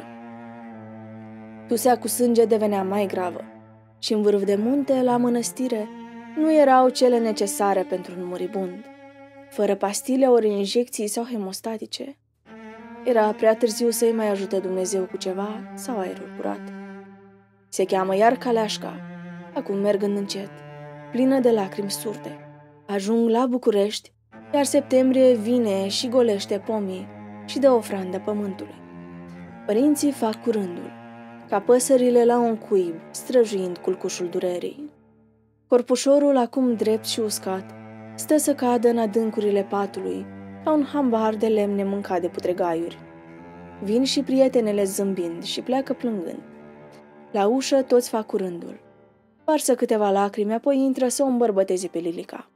Tusea cu sânge devenea mai gravă și în vârf de munte, la mănăstire, nu erau cele necesare pentru un muribund. Fără pastile ori injecții sau hemostatice, era prea târziu să-i mai ajute Dumnezeu cu ceva sau aerul curat. Se cheamă iar Caleașca, acum mergând încet, plină de lacrimi surte. Ajung la București, iar septembrie vine și golește pomii și dă ofrandă pământului. Părinții fac curândul, ca păsările la un cuib, străjuind culcușul durerii. Corpușorul, acum drept și uscat, stă să cadă în adâncurile patului, ca un hambar de lemne mâncat de putregaiuri. Vin și prietenele zâmbind și pleacă plângând. La ușă toți fac curândul. Varsă câteva lacrimi, apoi intră să o îmbărbăteze pe Lilica.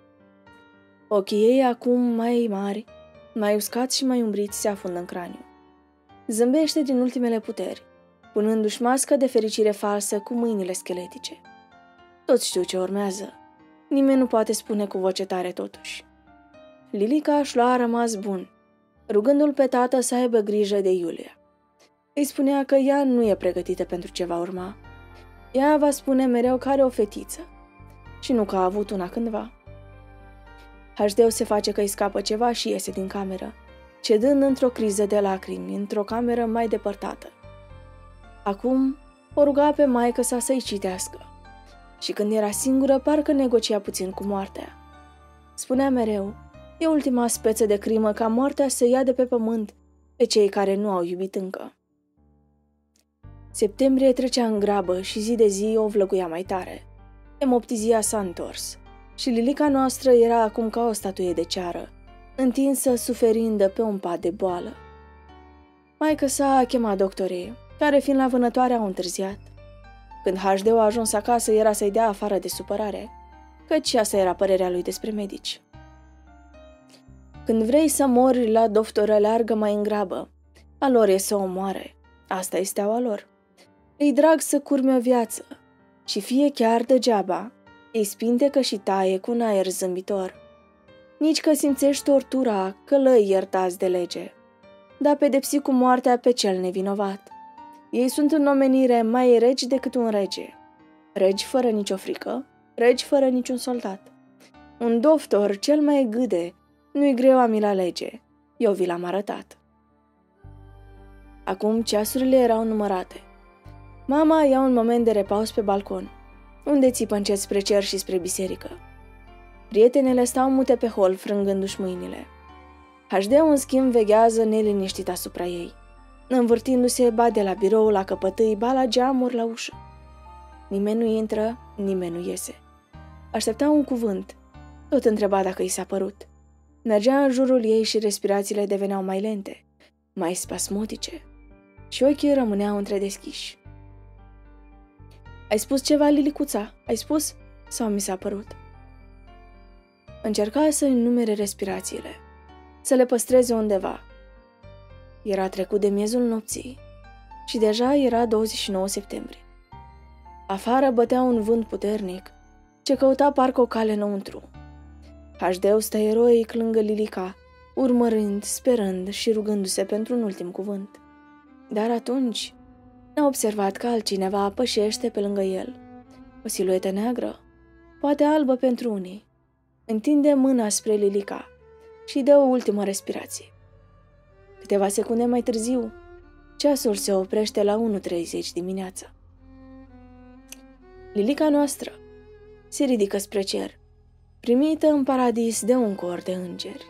Ochii ei, acum mai mari, mai uscați și mai umbriți, se afundă în craniu. Zâmbește din ultimele puteri, punându-și mască de fericire falsă cu mâinile scheletice. Toți știu ce urmează. Nimeni nu poate spune cu voce tare totuși. Lilica își lua rămas bun, rugându-l pe tată să aibă grijă de Iulia. Îi spunea că ea nu e pregătită pentru ce va urma. Ea va spune mereu că are o fetiță și nu că a avut una cândva. Hașdeu se face că îi scapă ceva și iese din cameră, cedând într-o criză de lacrimi, într-o cameră mai depărtată. Acum o ruga pe maică sa să-i citească și când era singură, parcă negocia puțin cu moartea. Spunea mereu, e ultima speță de crimă ca moartea să ia de pe pământ pe cei care nu au iubit încă. Septembrie trecea în grabă și zi de zi o vlăguia mai tare. Hemoptizia s-a întors și Lilica noastră era acum ca o statuie de ceară, întinsă suferindă pe un pat de boală. Maică sa a chemat doctorii, care fiind la vânătoare au întârziat. Când Hașdeu a ajuns acasă, era să-i dea afară de supărare, căci asta era părerea lui despre medici. Când vrei să mori, la doctor aleargă mai în grabă. A lor e să o omoare. Asta este steaua lor. Îi drag să curme o viață și fie chiar degeaba, îi spintecă și taie cu un aer zâmbitor. Nici că simțești tortura, că lăi iertați de lege, dar pedepsi cu moartea pe cel nevinovat. Ei sunt în omenire mai regi decât un rege. Regi fără nicio frică, regi fără niciun soldat. Un doctor cel mai gâde, nu-i greu a mi-l alege. Eu vi l-am arătat. Acum ceasurile erau numărate. Mama ia un moment de repaus pe balcon, unde țipă încet spre cer și spre biserică. Prietenele stau mute pe hol, frângându-și mâinile. Hașdeu, în schimb, veghează neliniștit asupra ei, învârtindu-se ba de la birou la căpătâi, ba la geamuri la ușă. Nimeni nu intră, nimeni nu iese. Aștepta un cuvânt, tot întreba dacă i s-a părut. Mergea în jurul ei și respirațiile deveneau mai lente, mai spasmodice, și ochii rămâneau întredeschiși. Ai spus ceva, Lilicuța? Ai spus? Sau mi s-a părut? Încerca să numere respirațiile, să le păstreze undeva. Era trecut de miezul nopții și deja era 29 septembrie. Afară bătea un vânt puternic, ce căuta parcă o cale înăuntru. Hașdeu stă eroic lângă Lilica, urmărind, sperând și rugându-se pentru un ultim cuvânt. Dar atunci n-a observat că altcineva pășește pe lângă el. O siluetă neagră, poate albă pentru unii. Întinde mâna spre Lilica și dă o ultimă respirație. Câteva secunde mai târziu, ceasul se oprește la 1:30 dimineața. Lilica noastră se ridică spre cer, primită în paradis de un cor de îngeri.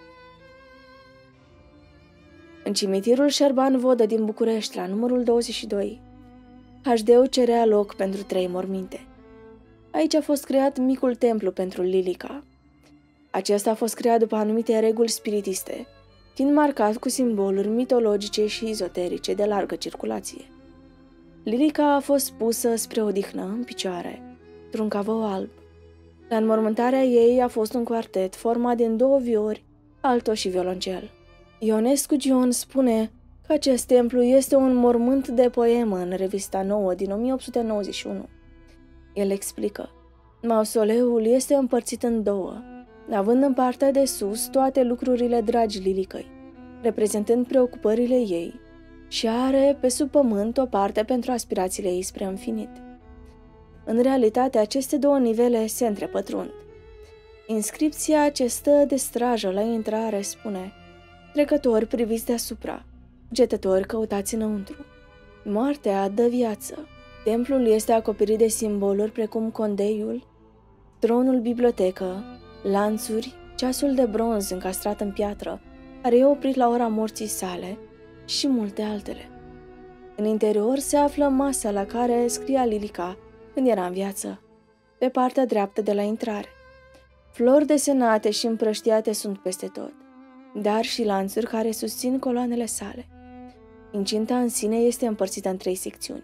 În cimitirul Șerban Vodă din București, la numărul 22, Hașdeu cerea loc pentru 3 morminte. Aici a fost creat micul templu pentru Lilica. Acesta a fost creat după anumite reguli spiritiste, fiind marcat cu simboluri mitologice și ezoterice de largă circulație. Lilica a fost pusă spre odihnă în picioare, într-un cavou alb. La înmormântarea ei a fost un quartet format din 2 viori, alto și violoncel. Ionescu Gion spune că acest templu este un mormânt de poemă în revista Nouă din 1891. El explică: mausoleul este împărțit în 2, având în partea de sus toate lucrurile dragi Lilicăi, reprezentând preocupările ei, și are pe sub pământ o parte pentru aspirațiile ei spre infinit. În realitate, aceste 2 nivele se întrepătrund. Inscripția ce stă de strajă la intrare spune: trecători priviți deasupra, getători căutați înăuntru. Moartea dă viață. Templul este acoperit de simboluri precum condeiul, tronul bibliotecă, lanțuri, ceasul de bronz încastrat în piatră, care e oprit la ora morții sale, și multe altele. În interior se află masa la care scria Lilica când era în viață, pe partea dreaptă de la intrare. Flori desenate și împrăștiate sunt peste tot, dar și lanțuri care susțin coloanele sale. Incinta în sine este împărțită în 3 secțiuni.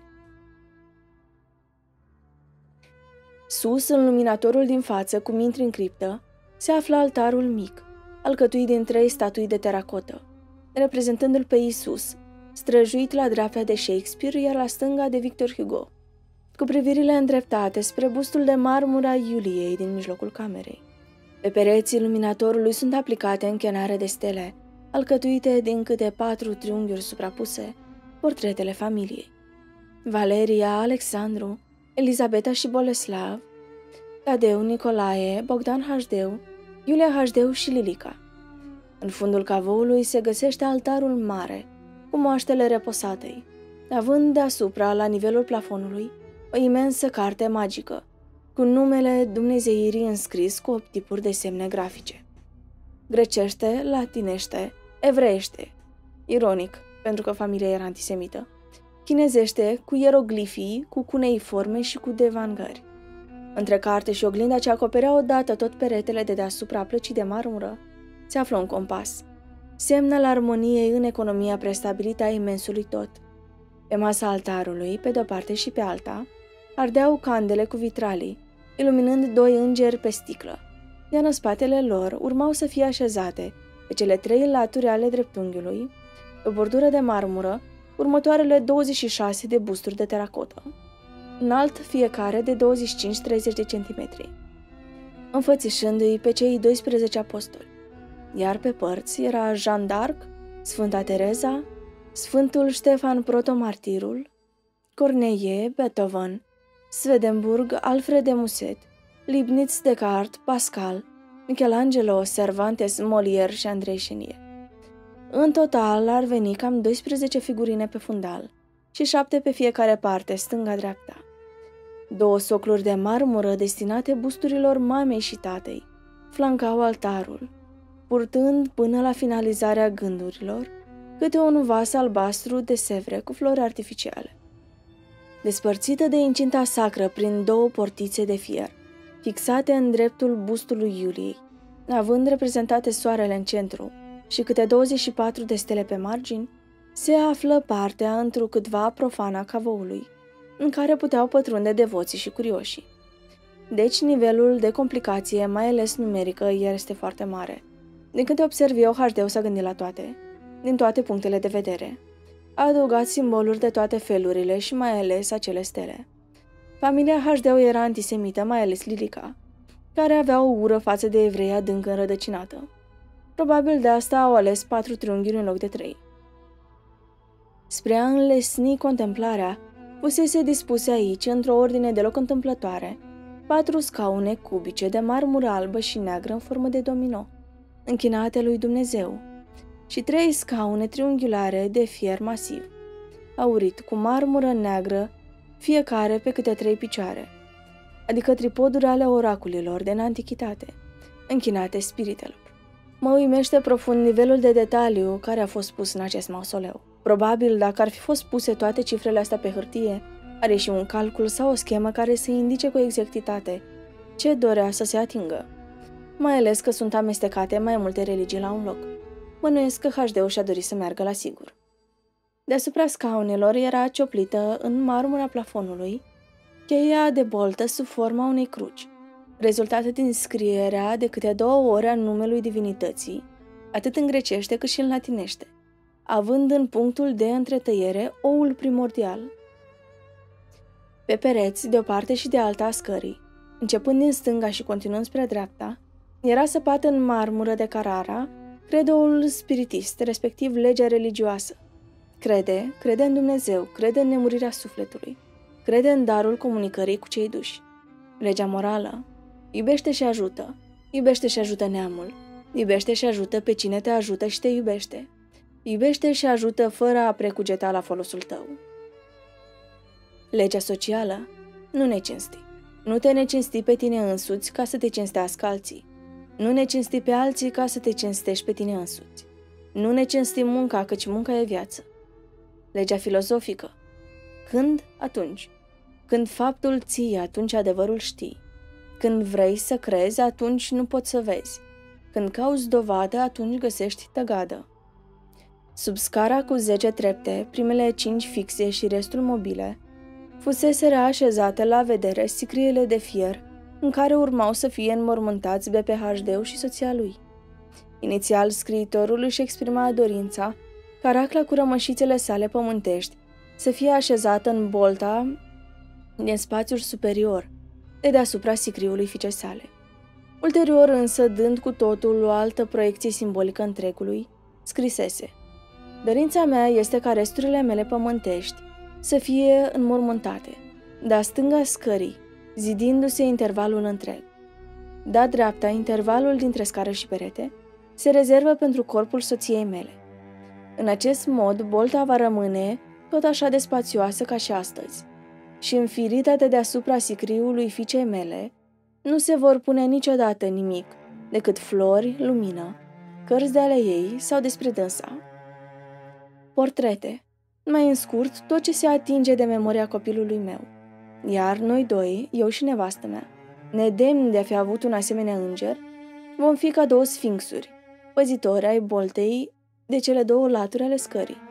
Sus, în luminatorul din față, cum intri în criptă, se află altarul mic, alcătuit din 3 statui de teracotă, reprezentându-l pe Isus, străjuit la dreapta de Shakespeare, iar la stânga de Victor Hugo. cu privirile îndreptate spre bustul de marmură a Iuliei din mijlocul camerei. Pe pereții iluminatorului sunt aplicate închenare de stele, alcătuite din câte 4 triunghiuri suprapuse, portretele familiei. Valeria, Alexandru, Elizabeta și Boleslav, Tadeu, Nicolae, Bogdan Hașdeu, Iulia Hașdeu și Lilica. În fundul cavoului se găsește altarul mare, cu moaștele reposatei, având deasupra, la nivelul plafonului, o imensă carte magică, cu numele Dumnezeirii înscris cu 8 tipuri de semne grafice. Grecește, latinește, evreiește, ironic, pentru că familia era antisemită, chinezește, cu ieroglifii, cu cuneiforme și cu devangări. Între carte și oglinda ce acoperea odată tot peretele de deasupra plăcii de marmură, se află un compas, semn al armoniei în economia prestabilită a imensului tot. Pe masa altarului, pe de-o parte și pe alta, ardeau candele cu vitralii, iluminând 2 îngeri pe sticlă, iar în spatele lor urmau să fie așezate, pe cele 3 laturi ale dreptunghiului, pe bordură de marmură, următoarele 26 de busturi de teracotă, înalt fiecare de 25-30 de centimetri, înfățișându-i pe cei 12 apostoli, iar pe părți era Jeanne d'Arc, Sfânta Tereza, Sfântul Ștefan Protomartirul, Corneille, Beethoven, Swedenborg, Alfred de Musset, Leibniz, Descartes, Pascal, Michelangelo, Cervantes, Molière și Andrei Chenier. În total ar veni cam 12 figurine pe fundal și 7 pe fiecare parte, stânga-dreapta. 2 socluri de marmură destinate busturilor mamei și tatei flancau altarul, purtând până la finalizarea gândurilor câte un vas albastru de Sevre cu flori artificiale. Despărțită de incinta sacră prin 2 portițe de fier, fixate în dreptul bustului Iuliei, având reprezentate soarele în centru și câte 24 de stele pe margini, se află partea întrucâtva profană a cavoului, în care puteau pătrunde devoții și curioșii. Deci nivelul de complicație, mai ales numerică, este foarte mare. Din câte observ eu, Hașdeu s-a gândit la toate, din toate punctele de vedere. A adăugat simboluri de toate felurile și mai ales acele stele. Familia Hașdeu era antisemită, mai ales Lilica, care avea o ură față de evrei adânc înrădăcinată. Probabil de asta au ales 4 triunghiuri în loc de 3. Spre a înlesni contemplarea, fusese dispuse aici, într-o ordine deloc întâmplătoare, 4 scaune cubice de marmură albă și neagră în formă de domino, închinate lui Dumnezeu, și 3 scaune triunghiulare de fier masiv, aurit cu marmură neagră, fiecare pe câte 3 picioare, adică tripoduri ale oraculilor de în antichitate, închinate spiritelor. Mă uimește profund nivelul de detaliu care a fost pus în acest mausoleu. Probabil, dacă ar fi fost puse toate cifrele astea pe hârtie, ar ieși un calcul sau o schemă care să indice cu exactitate ce dorea să se atingă. Mai ales că sunt amestecate mai multe religii la un loc. Bănuiesc că Hașdeu și-a dorit să meargă la sigur. Deasupra scaunelor era cioplită în marmura plafonului cheia de boltă sub forma unei cruci, rezultată din scrierea de câte 2 ori a numelui divinității, atât în grecește cât și în latinește, având în punctul de întretăiere oul primordial. Pe pereți, de o parte și de alta a scării, începând din stânga și continuând spre dreapta, era săpat în marmură de Carrara credoul spiritist, respectiv legea religioasă. Crede în Dumnezeu, crede în nemurirea sufletului, crede în darul comunicării cu cei duși. Legea morală: iubește și ajută, iubește și ajută neamul, iubește și ajută pe cine te ajută și te iubește, iubește și ajută fără a precugeta la folosul tău. Legea socială: nu ne cinsti, nu te necinsti pe tine însuți ca să te cinstească alții, nu ne cinsti pe alții ca să te cinstești pe tine însuți, nu ne cinsti munca, căci munca e viață. Legea filozofică: când, atunci. Când faptul ții, atunci adevărul știi. Când vrei să crezi, atunci nu poți să vezi. Când cauți dovadă, atunci găsești tăgadă. Sub scara cu 10 trepte, primele 5 fixe și restul mobile, fusese reașezate la vedere sicriile de fier în care urmau să fie înmormântați B.P. Hașdeu și soția lui. Inițial, scriitorul își exprima dorința ca racla cu rămășițele sale pământești să fie așezată în bolta din spațiul superior, de deasupra sicriului fiicei sale. Ulterior însă, dând cu totul o altă proiecție simbolică întregului, scrisese: "Dorința mea este ca resturile mele pământești să fie înmormântate, de-a stânga scării, zidindu-se intervalul întreg. Da dreapta, intervalul dintre scară și perete, se rezervă pentru corpul soției mele. În acest mod, bolta va rămâne tot așa de spațioasă ca și astăzi, și înfirită de deasupra sicriului fiicei mele, nu se vor pune niciodată nimic decât flori, lumină, cărți de ale ei sau despre dânsa. Portrete, mai în scurt, tot ce se atinge de memoria copilului meu. Iar noi doi, eu și nevastă mea, nedemni de a fi avut un asemenea înger, vom fi ca două sfinxuri, păzitori ai boltei de cele două laturi ale scării."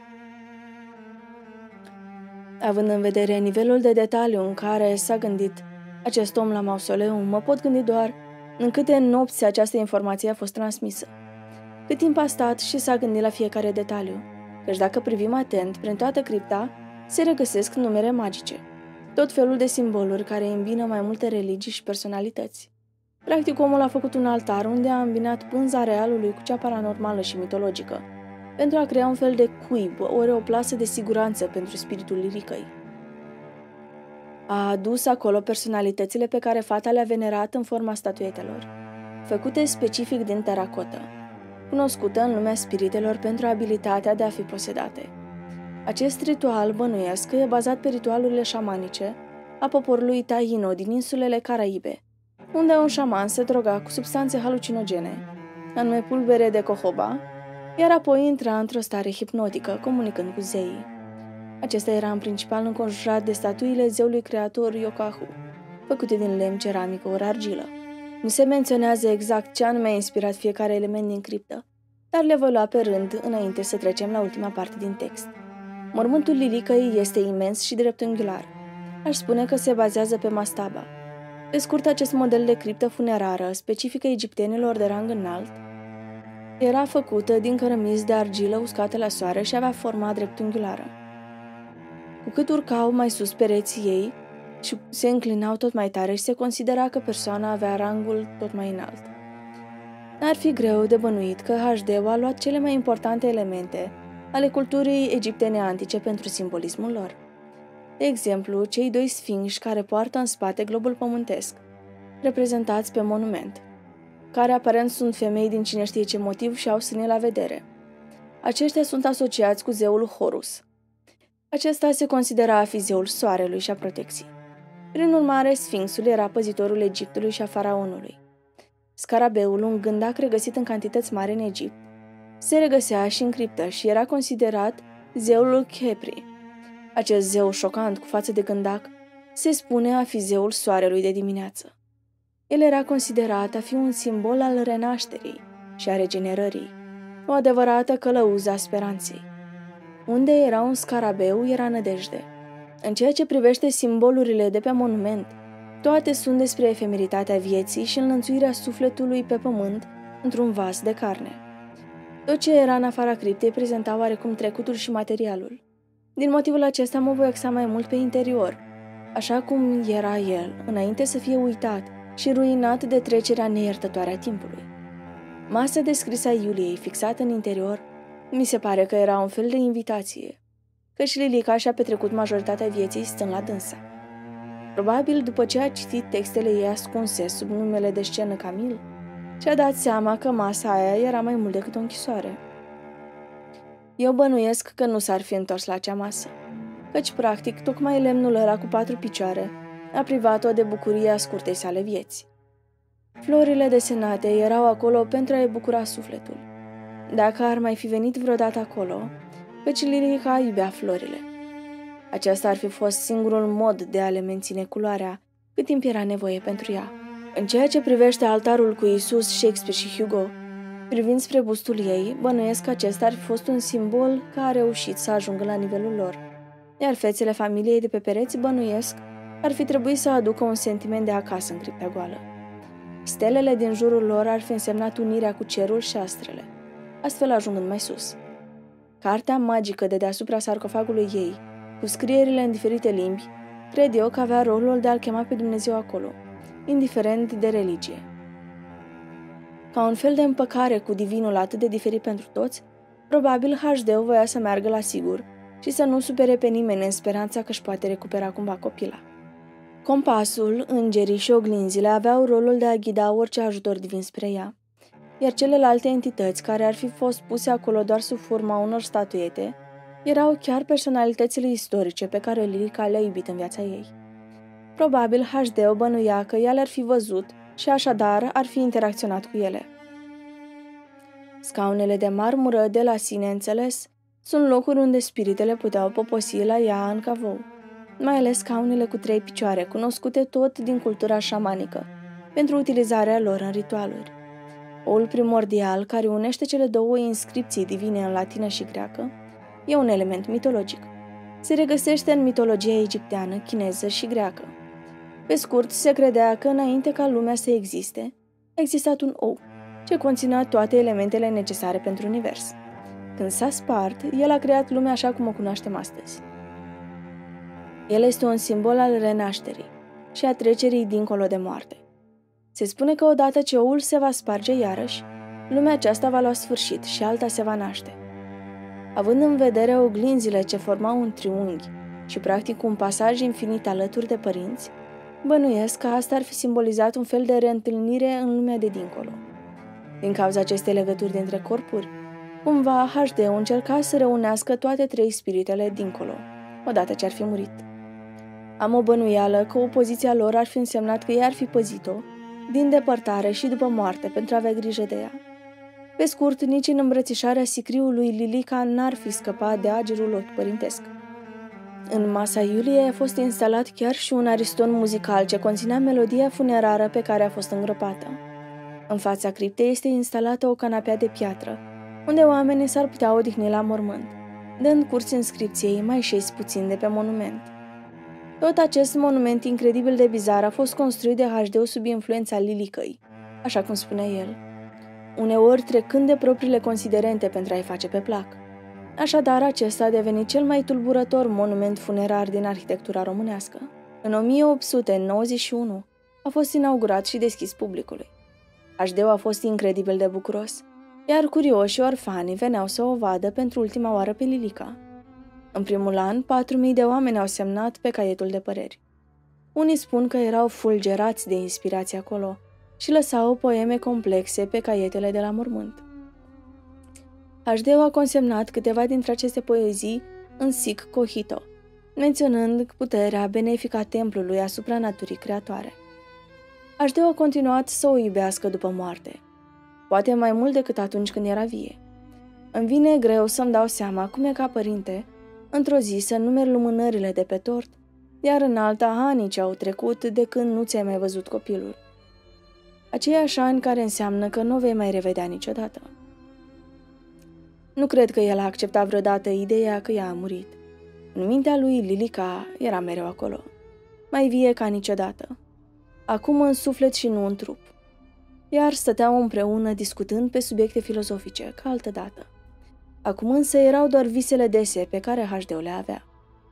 Având în vedere nivelul de detaliu în care s-a gândit acest om la mausoleu, mă pot gândi doar în câte nopți această informație a fost transmisă, cât timp a stat și s-a gândit la fiecare detaliu, căci dacă privim atent, prin toată cripta se regăsesc numere magice, tot felul de simboluri care îmbină mai multe religii și personalități. Practic, omul a făcut un altar unde a îmbinat pânza realului cu cea paranormală și mitologică, pentru a crea un fel de cuib, ori o plasă de siguranță pentru spiritul liricăi. A adus acolo personalitățile pe care fata le-a venerat în forma statuetelor, făcute specific din teracotă, cunoscută în lumea spiritelor pentru abilitatea de a fi posedate. Acest ritual, bănuiesc că e bazat pe ritualurile șamanice a poporului Taino din insulele Caraibe, unde un șaman se droga cu substanțe halucinogene, anume pulbere de cohoba, iar apoi intra într-o stare hipnotică, comunicând cu zeii. Acesta era în principal înconjurat de statuile zeului creator Yokahu, făcute din lemn, ceramică ori argilă. Nu se menționează exact ce anume a inspirat fiecare element din criptă, dar le voi lua pe rând înainte să trecem la ultima parte din text. Mormântul Lilicăi este imens și dreptunghiular. Aș spune că se bazează pe mastaba. Pe scurt, acest model de criptă funerară, specifică egiptenilor de rang înalt, era făcută din cărămizi de argilă uscate la soare și avea forma dreptunghiulară. Cu cât urcau mai sus pereții ei și se înclinau tot mai tare și se considera că persoana avea rangul tot mai înalt. N-ar fi greu de bănuit că HD-ul a luat cele mai importante elemente ale culturii egiptene antice pentru simbolismul lor. De exemplu, cei doi sfinși care poartă în spate globul pământesc, reprezentați pe monument, care aparent sunt femei din cine știe ce motiv și au sâne la vedere. Aceștia sunt asociați cu zeul Horus. Acesta se considera a fi zeul soarelui și a protecției. Prin urmare, Sfinxul era păzitorul Egiptului și a faraonului. Scarabeul, un gândac regăsit în cantități mari în Egipt, se regăsea și în criptă și era considerat zeul Khepri. Acest zeu șocant cu față de gândac se spune a fi zeul soarelui de dimineață. El era considerat a fi un simbol al renașterii și a regenerării, o adevărată călăuză a speranței. Unde era un scarabeu, era nădejde. În ceea ce privește simbolurile de pe monument, toate sunt despre efemeritatea vieții și înlănțuirea sufletului pe pământ într-un vas de carne. Tot ce era în afara criptei prezenta oarecum trecutul și materialul. Din motivul acesta mă voi axa mai mult pe interior, așa cum era el, înainte să fie uitat și ruinat de trecerea neiertătoare a timpului. Masa descrisă a Iuliei, fixată în interior, mi se pare că era un fel de invitație, căci Lilica și-a petrecut majoritatea vieții stând la dânsa. Probabil, după ce a citit textele ei ascunse sub numele de scenă Camil, și-a dat seama că masa aia era mai mult decât o închisoare. Eu bănuiesc că nu s-ar fi întors la acea masă, căci, practic, tocmai lemnul ăla cu 4 picioare a privat-o de bucuria scurtei sale vieți. Florile desenate erau acolo pentru a-i bucura sufletul. Dacă ar mai fi venit vreodată acolo, căci Lirica iubea florile. Aceasta ar fi fost singurul mod de a le menține culoarea, cât timp era nevoie pentru ea. În ceea ce privește altarul cu Isus, Shakespeare și Hugo, privind spre bustul ei, bănuiesc că acesta ar fi fost un simbol care a reușit să ajungă la nivelul lor, iar fețele familiei de pe pereți, bănuiesc, ar fi trebuit să aducă un sentiment de acasă în cripta goală. Stelele din jurul lor ar fi însemnat unirea cu cerul și astrele, astfel ajungând mai sus. Cartea magică de deasupra sarcofagului ei, cu scrierile în diferite limbi, Cred eu că avea rolul de a-L chema pe Dumnezeu acolo, indiferent de religie. Ca un fel de împăcare cu divinul atât de diferit pentru toți, probabil HD voia să meargă la sigur și să nu supere pe nimeni în speranța că își poate recupera cumva copila. Compasul, îngerii și oglinzile aveau rolul de a ghida orice ajutor divin spre ea, iar celelalte entități care ar fi fost puse acolo doar sub forma unor statuete erau chiar personalitățile istorice pe care Lilica le-a iubit în viața ei. Probabil HD o bănuia că ea le-ar fi văzut și așadar ar fi interacționat cu ele. Scaunele de marmură, de la sine înțeles, sunt locuri unde spiritele puteau poposi la ea în cavou, mai ales scaunele cu 3 picioare, cunoscute tot din cultura șamanică, pentru utilizarea lor în ritualuri. Oul primordial, care unește cele două inscripții divine în latină și greacă, e un element mitologic. Se regăsește în mitologia egipteană, chineză și greacă. Pe scurt, se credea că înainte ca lumea să existe, a existat un ou, ce conținea toate elementele necesare pentru univers. Când s-a spart, el a creat lumea așa cum o cunoaștem astăzi. El este un simbol al renașterii și a trecerii dincolo de moarte. Se spune că odată ce oul se va sparge iarăși, lumea aceasta va lua sfârșit și alta se va naște. Având în vedere oglinzile ce formau un triunghi și practic un pasaj infinit alături de părinți, bănuiesc că asta ar fi simbolizat un fel de reîntâlnire în lumea de dincolo. Din cauza acestei legături dintre corpuri, cumva HD încerca să reunească toate 3 spiritele dincolo, odată ce ar fi murit. Am o bănuială că opoziția lor ar fi însemnat că ei ar fi păzit-o, din depărtare și după moarte, pentru a avea grijă de ea. Pe scurt, nici în îmbrățișarea sicriului Lilica n-ar fi scăpat de agerul lor părintesc. În masa Iuliei a fost instalat chiar și un ariston muzical ce conținea melodia funerară pe care a fost îngropată. În fața criptei este instalată o canapea de piatră, unde oamenii s-ar putea odihni la mormânt, dând curs inscripției "Mai șezi puțin de pe monument". Tot acest monument incredibil de bizar a fost construit de HD sub influența Lilicăi, așa cum spunea el, uneori trecând de propriile considerente pentru a-i face pe plac. Așadar, acesta a devenit cel mai tulburător monument funerar din arhitectura românească. În 1891 a fost inaugurat și deschis publicului. HD a fost incredibil de bucuros, iar curioși orfanii veneau să o vadă pentru ultima oară pe Lilica. În primul an, 4.000 de oameni au semnat pe caietul de păreri. Unii spun că erau fulgerați de inspirație acolo și lăsau poeme complexe pe caietele de la mormânt. HD a consemnat câteva dintre aceste poezii în Sic Cogito, menționând puterea benefică a templului asupra naturii creatoare. HD a continuat să o iubească după moarte, poate mai mult decât atunci când era vie. Îmi vine greu să-mi dau seama cum e ca părinte, într-o zi să numeri lumânările de pe tort, iar în alta anii ce au trecut de când nu ți-ai mai văzut copilul. Aceiași ani care înseamnă că nu o vei mai revedea niciodată. Nu cred că el a acceptat vreodată ideea că ea a murit. În mintea lui, Lilica era mereu acolo, mai vie ca niciodată. Acum în suflet și nu în trup. Iar stăteau împreună discutând pe subiecte filozofice, ca altădată. Acum însă erau doar visele dese pe care HD-ul le avea.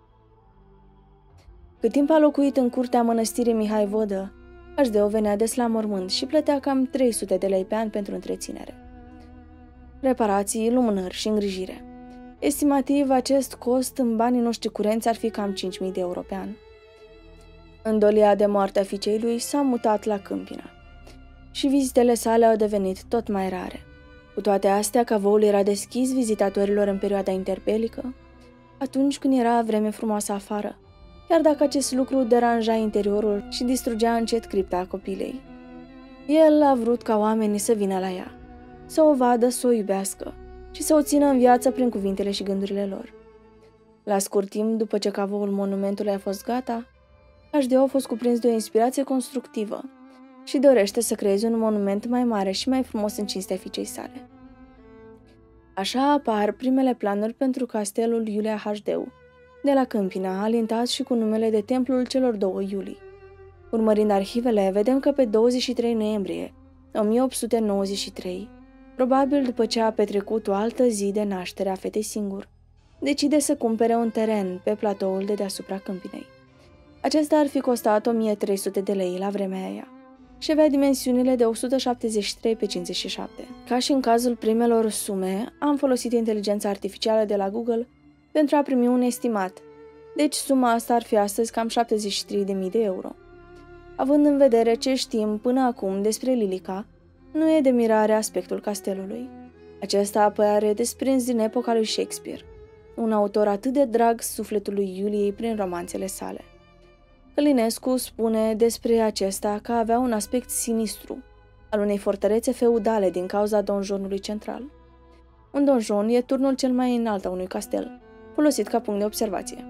Cât timp a locuit în curtea mănăstirii Mihai Vodă, HD-ul venea des la mormânt și plătea cam 300 de lei pe an pentru întreținere. Reparații, lumânări și îngrijire. Estimativ, acest cost în banii noștri curenți ar fi cam 5.000 de euro pe an. Îndolia de moartea fiicei lui s-a mutat la Câmpina și vizitele sale au devenit tot mai rare. Cu toate astea, cavoul era deschis vizitatorilor în perioada interbelică, atunci când era vreme frumoasă afară, chiar dacă acest lucru deranja interiorul și distrugea încet cripta copilei. El a vrut ca oamenii să vină la ea, să o vadă, să o iubească și să o țină în viață prin cuvintele și gândurile lor. La scurt timp, după ce cavoul monumentului a fost gata, HD a fost cuprins de o inspirație constructivă și dorește să creeze un monument mai mare și mai frumos în cinstea fiicei sale. Așa apar primele planuri pentru castelul Iulia HD, de la Câmpina, alintat și cu numele de Templul celor 2 Iulii. Urmărind arhivele, vedem că pe 23 noiembrie 1893, probabil după ce a petrecut o altă zi de naștere a fetei singur, decide să cumpere un teren pe platoul de deasupra Câmpinei. Acesta ar fi costat 1300 de lei la vremea aia și avea dimensiunile de 173 pe 57. Ca și în cazul primelor sume, am folosit inteligența artificială de la Google pentru a primi un estimat, deci suma asta ar fi astăzi cam 73.000 de euro. Având în vedere ce știm până acum despre Lilica, nu e de mirare aspectul castelului. Acesta apare desprins din epoca lui Shakespeare, un autor atât de drag sufletului Iuliei prin romanțele sale. Călinescu spune despre acesta că avea un aspect sinistru, al unei fortărețe feudale din cauza donjonului central. Un donjon e turnul cel mai înalt a unui castel, folosit ca punct de observație.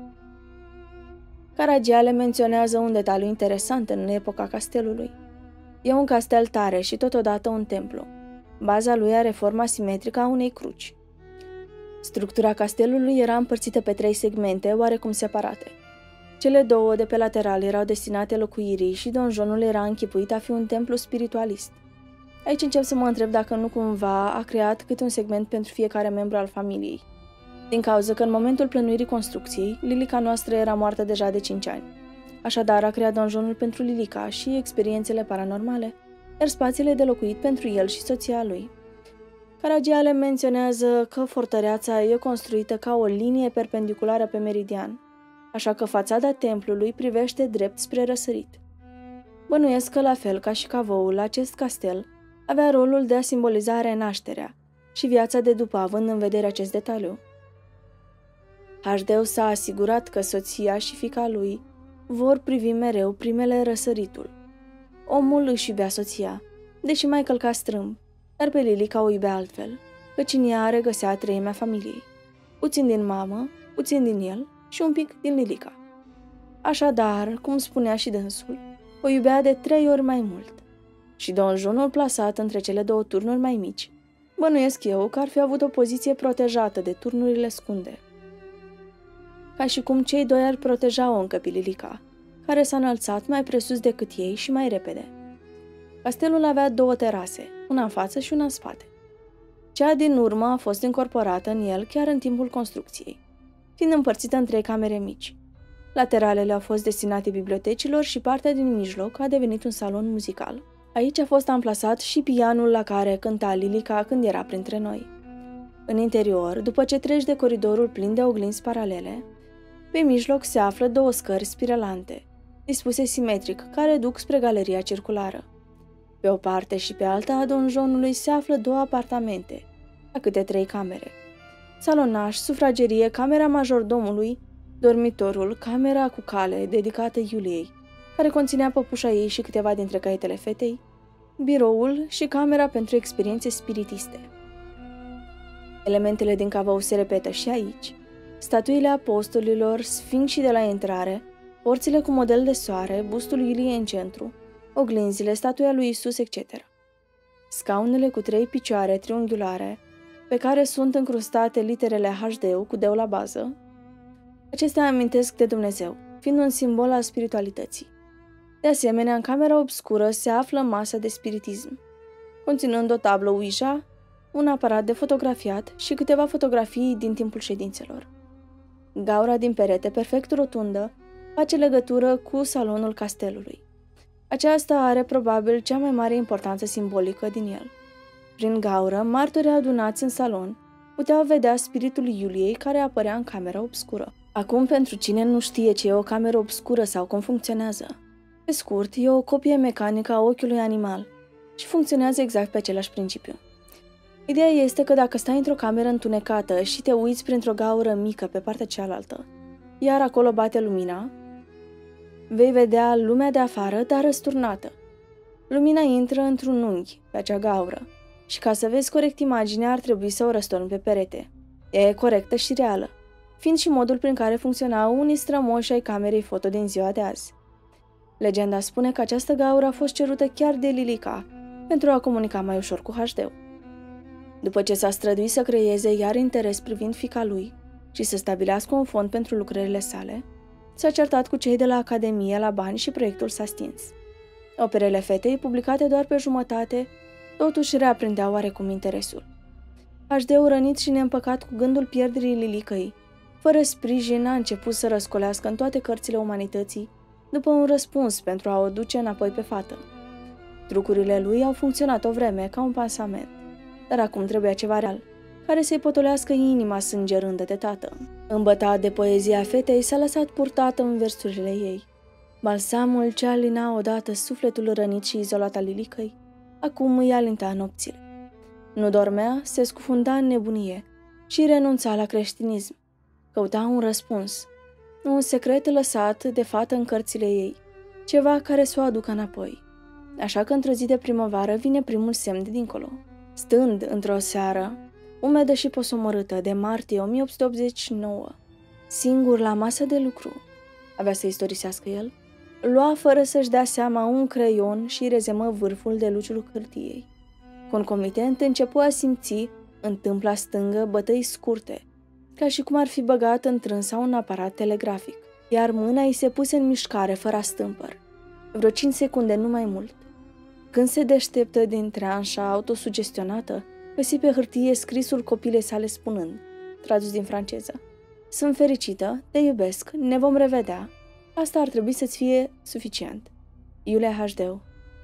Caragiale menționează un detaliu interesant în epoca castelului. E un castel tare și totodată un templu. Baza lui are forma simetrică a unei cruci. Structura castelului era împărțită pe 3 segmente oarecum separate. Cele 2 de pe lateral erau destinate locuirii și donjonul era închipuit a fi un templu spiritualist. Aici încep să mă întreb dacă nu cumva a creat câte un segment pentru fiecare membru al familiei. Din cauza că în momentul plănuirii construcției, Lilica noastră era moartă deja de 5 ani. Așadar a creat donjonul pentru Lilica și experiențele paranormale, iar spațiile de locuit pentru el și soția lui. Caragiale menționează că fortăreața e construită ca o linie perpendiculară pe meridian, așa că fațada templului privește drept spre răsărit. Bănuiesc că, la fel ca și Cavoul, acest castel avea rolul de a simboliza renașterea și viața de după, având în vedere acest detaliu. Hașdeu s-a asigurat că soția și fiica lui vor privi mereu primele răsăritul. Omul își iubea soția, deși mai călca strâmb, dar pe Lilica o iubea altfel, căci în ea regăsea treimea familiei. Puțin din mamă, puțin din el și un pic din Lilica. Așadar, cum spunea și dânsul, o iubea de 3 ori mai mult. Și donjonul plasat între cele 2 turnuri mai mici, bănuiesc eu că ar fi avut o poziție protejată de turnurile scunde. Ca și cum cei 2 ar proteja-o încă pe Lilica, care s-a înălțat mai presus decât ei și mai repede. Castelul avea 2 terase, una în față și una în spate. Cea din urmă a fost incorporată în el chiar în timpul construcției, fiind împărțită în 3 camere mici. Lateralele au fost destinate bibliotecilor și partea din mijloc a devenit un salon muzical. Aici a fost amplasat și pianul la care cânta Lilica când era printre noi. În interior, după ce treci de coridorul plin de oglinzi paralele, pe mijloc se află 2 scări spiralante, dispuse simetric, care duc spre galeria circulară. Pe o parte și pe alta a donjonului se află 2 apartamente, la câte 3 camere. Salonaș, sufragerie, camera majordomului, dormitorul, camera cu cale, dedicată Iuliei, care conținea păpușa ei și câteva dintre caietele fetei, biroul și camera pentru experiențe spiritiste. Elementele din Cavou se repetă și aici. Statuile apostolilor, sfinxii de la intrare, porțile cu model de soare, bustul Iuliei în centru, oglinzile, statuia lui Isus, etc. Scaunele cu 3 picioare triunghiulare, pe care sunt încrustate literele HD cu deu la bază. Acestea amintesc de Dumnezeu, fiind un simbol al spiritualității. De asemenea, în camera obscură se află masa de spiritism, conținând o tablă Ouija, un aparat de fotografiat și câteva fotografii din timpul ședințelor. Gaura din perete, perfect rotundă, face legătură cu salonul castelului. Aceasta are probabil cea mai mare importanță simbolică din el. Prin gaură, martorii adunați în salon puteau vedea spiritul Iuliei care apărea în camera obscură. Acum, pentru cine nu știe ce e o cameră obscură sau cum funcționează, pe scurt, e o copie mecanică a ochiului animal și funcționează exact pe același principiu. Ideea este că dacă stai într-o cameră întunecată și te uiți printr-o gaură mică pe partea cealaltă, iar acolo bate lumina, vei vedea lumea de afară, dar răsturnată. Lumina intră într-un unghi pe acea gaură și ca să vezi corect imaginea ar trebui să o răstorni pe perete. Ea e corectă și reală, fiind și modul prin care funcționau unii strămoși ai camerei foto din ziua de azi. Legenda spune că această gaură a fost cerută chiar de Lilica pentru a comunica mai ușor cu HD. După ce s-a străduit să creeze iar interes privind fiica lui și să stabilească un fond pentru lucrările sale, s-a certat cu cei de la Academie la bani și proiectul s-a stins. Operele fetei, publicate doar pe jumătate, totuși reaprindeau oarecum interesul. HD-ul rănit și neîmpăcat cu gândul pierderii Lilicăi, fără sprijin, a început să răscolească în toate cărțile umanității după un răspuns pentru a o duce înapoi pe fată. Trucurile lui au funcționat o vreme ca un pansament, dar acum trebuia ceva real, care să-i potolească inima sângerândă de tată. Îmbătat de poezia fetei, s-a lăsat purtată în versurile ei. Balsamul ce alina odată sufletul rănit și izolat al Lilicăi, acum îi alinta nopțile. Nu dormea, se scufunda în nebunie și renunța la creștinism. Căuta un răspuns, un secret lăsat de fată în cărțile ei, ceva care să o aducă înapoi. Așa că într-o zi de primăvară vine primul semn de dincolo. Stând într-o seară, umedă și posomorâtă de martie 1889, singur la masă de lucru, avea să istorisească el, lua fără să-și dea seama un creion și rezemă vârful de luciul hârtiei. Concomitent începu a simți, în tâmpla stângă, bătăi scurte, ca și cum ar fi băgat în trânsa un aparat telegrafic, iar mâna îi se puse în mișcare fără a stâmpăr. Vreo 5 secunde, nu mai mult. Când se deșteptă din tranșa autosugestionată, găsi pe hârtie scrisul copilei sale spunând, tradus din franceză: "Sunt fericită, te iubesc, ne vom revedea. Asta ar trebui să-ți fie suficient. Iulia Hașdeu."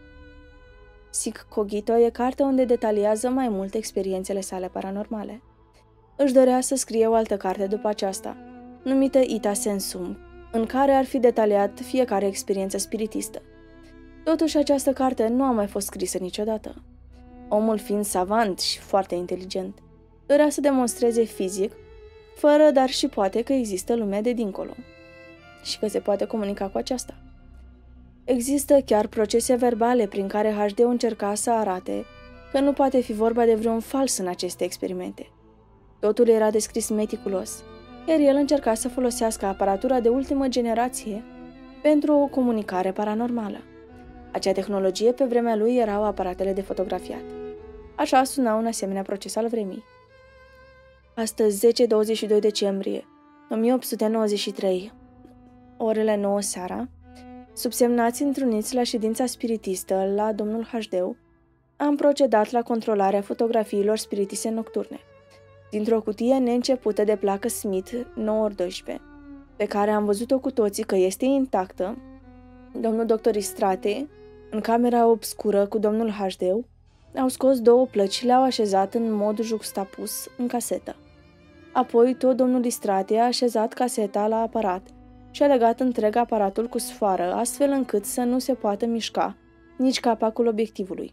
Sic Cogito e cartea unde detaliază mai mult experiențele sale paranormale. Își dorea să scrie o altă carte după aceasta, numită Ita Sensum, în care ar fi detaliat fiecare experiență spiritistă. Totuși, această carte nu a mai fost scrisă niciodată. Omul fiind savant și foarte inteligent, dorea să demonstreze fizic, fără dar și poate că există lumea de dincolo și că se poate comunica cu aceasta. Există chiar procese verbale prin care HD încerca să arate că nu poate fi vorba de vreun fals în aceste experimente. Totul era descris meticulos, iar el încerca să folosească aparatura de ultimă generație pentru o comunicare paranormală. Acea tehnologie pe vremea lui erau aparatele de fotografiat. Așa suna un asemenea proces al vremii. Astăzi, 10-22 decembrie 1893, orele 9 seara, subsemnați întruniți la ședința spiritistă la domnul Hașdeu, am procedat la controlarea fotografiilor spiritiste nocturne, dintr-o cutie neîncepută de placă Smith 9x12, pe care am văzut-o cu toții că este intactă. Domnul dr. Istrate, în camera obscură cu domnul Hașdeu, au scos 2 plăci și le-au așezat în mod juxtapus în casetă. Apoi tot domnul Istrate a așezat caseta la aparat și a legat întreg aparatul cu sfoară, astfel încât să nu se poată mișca nici capacul obiectivului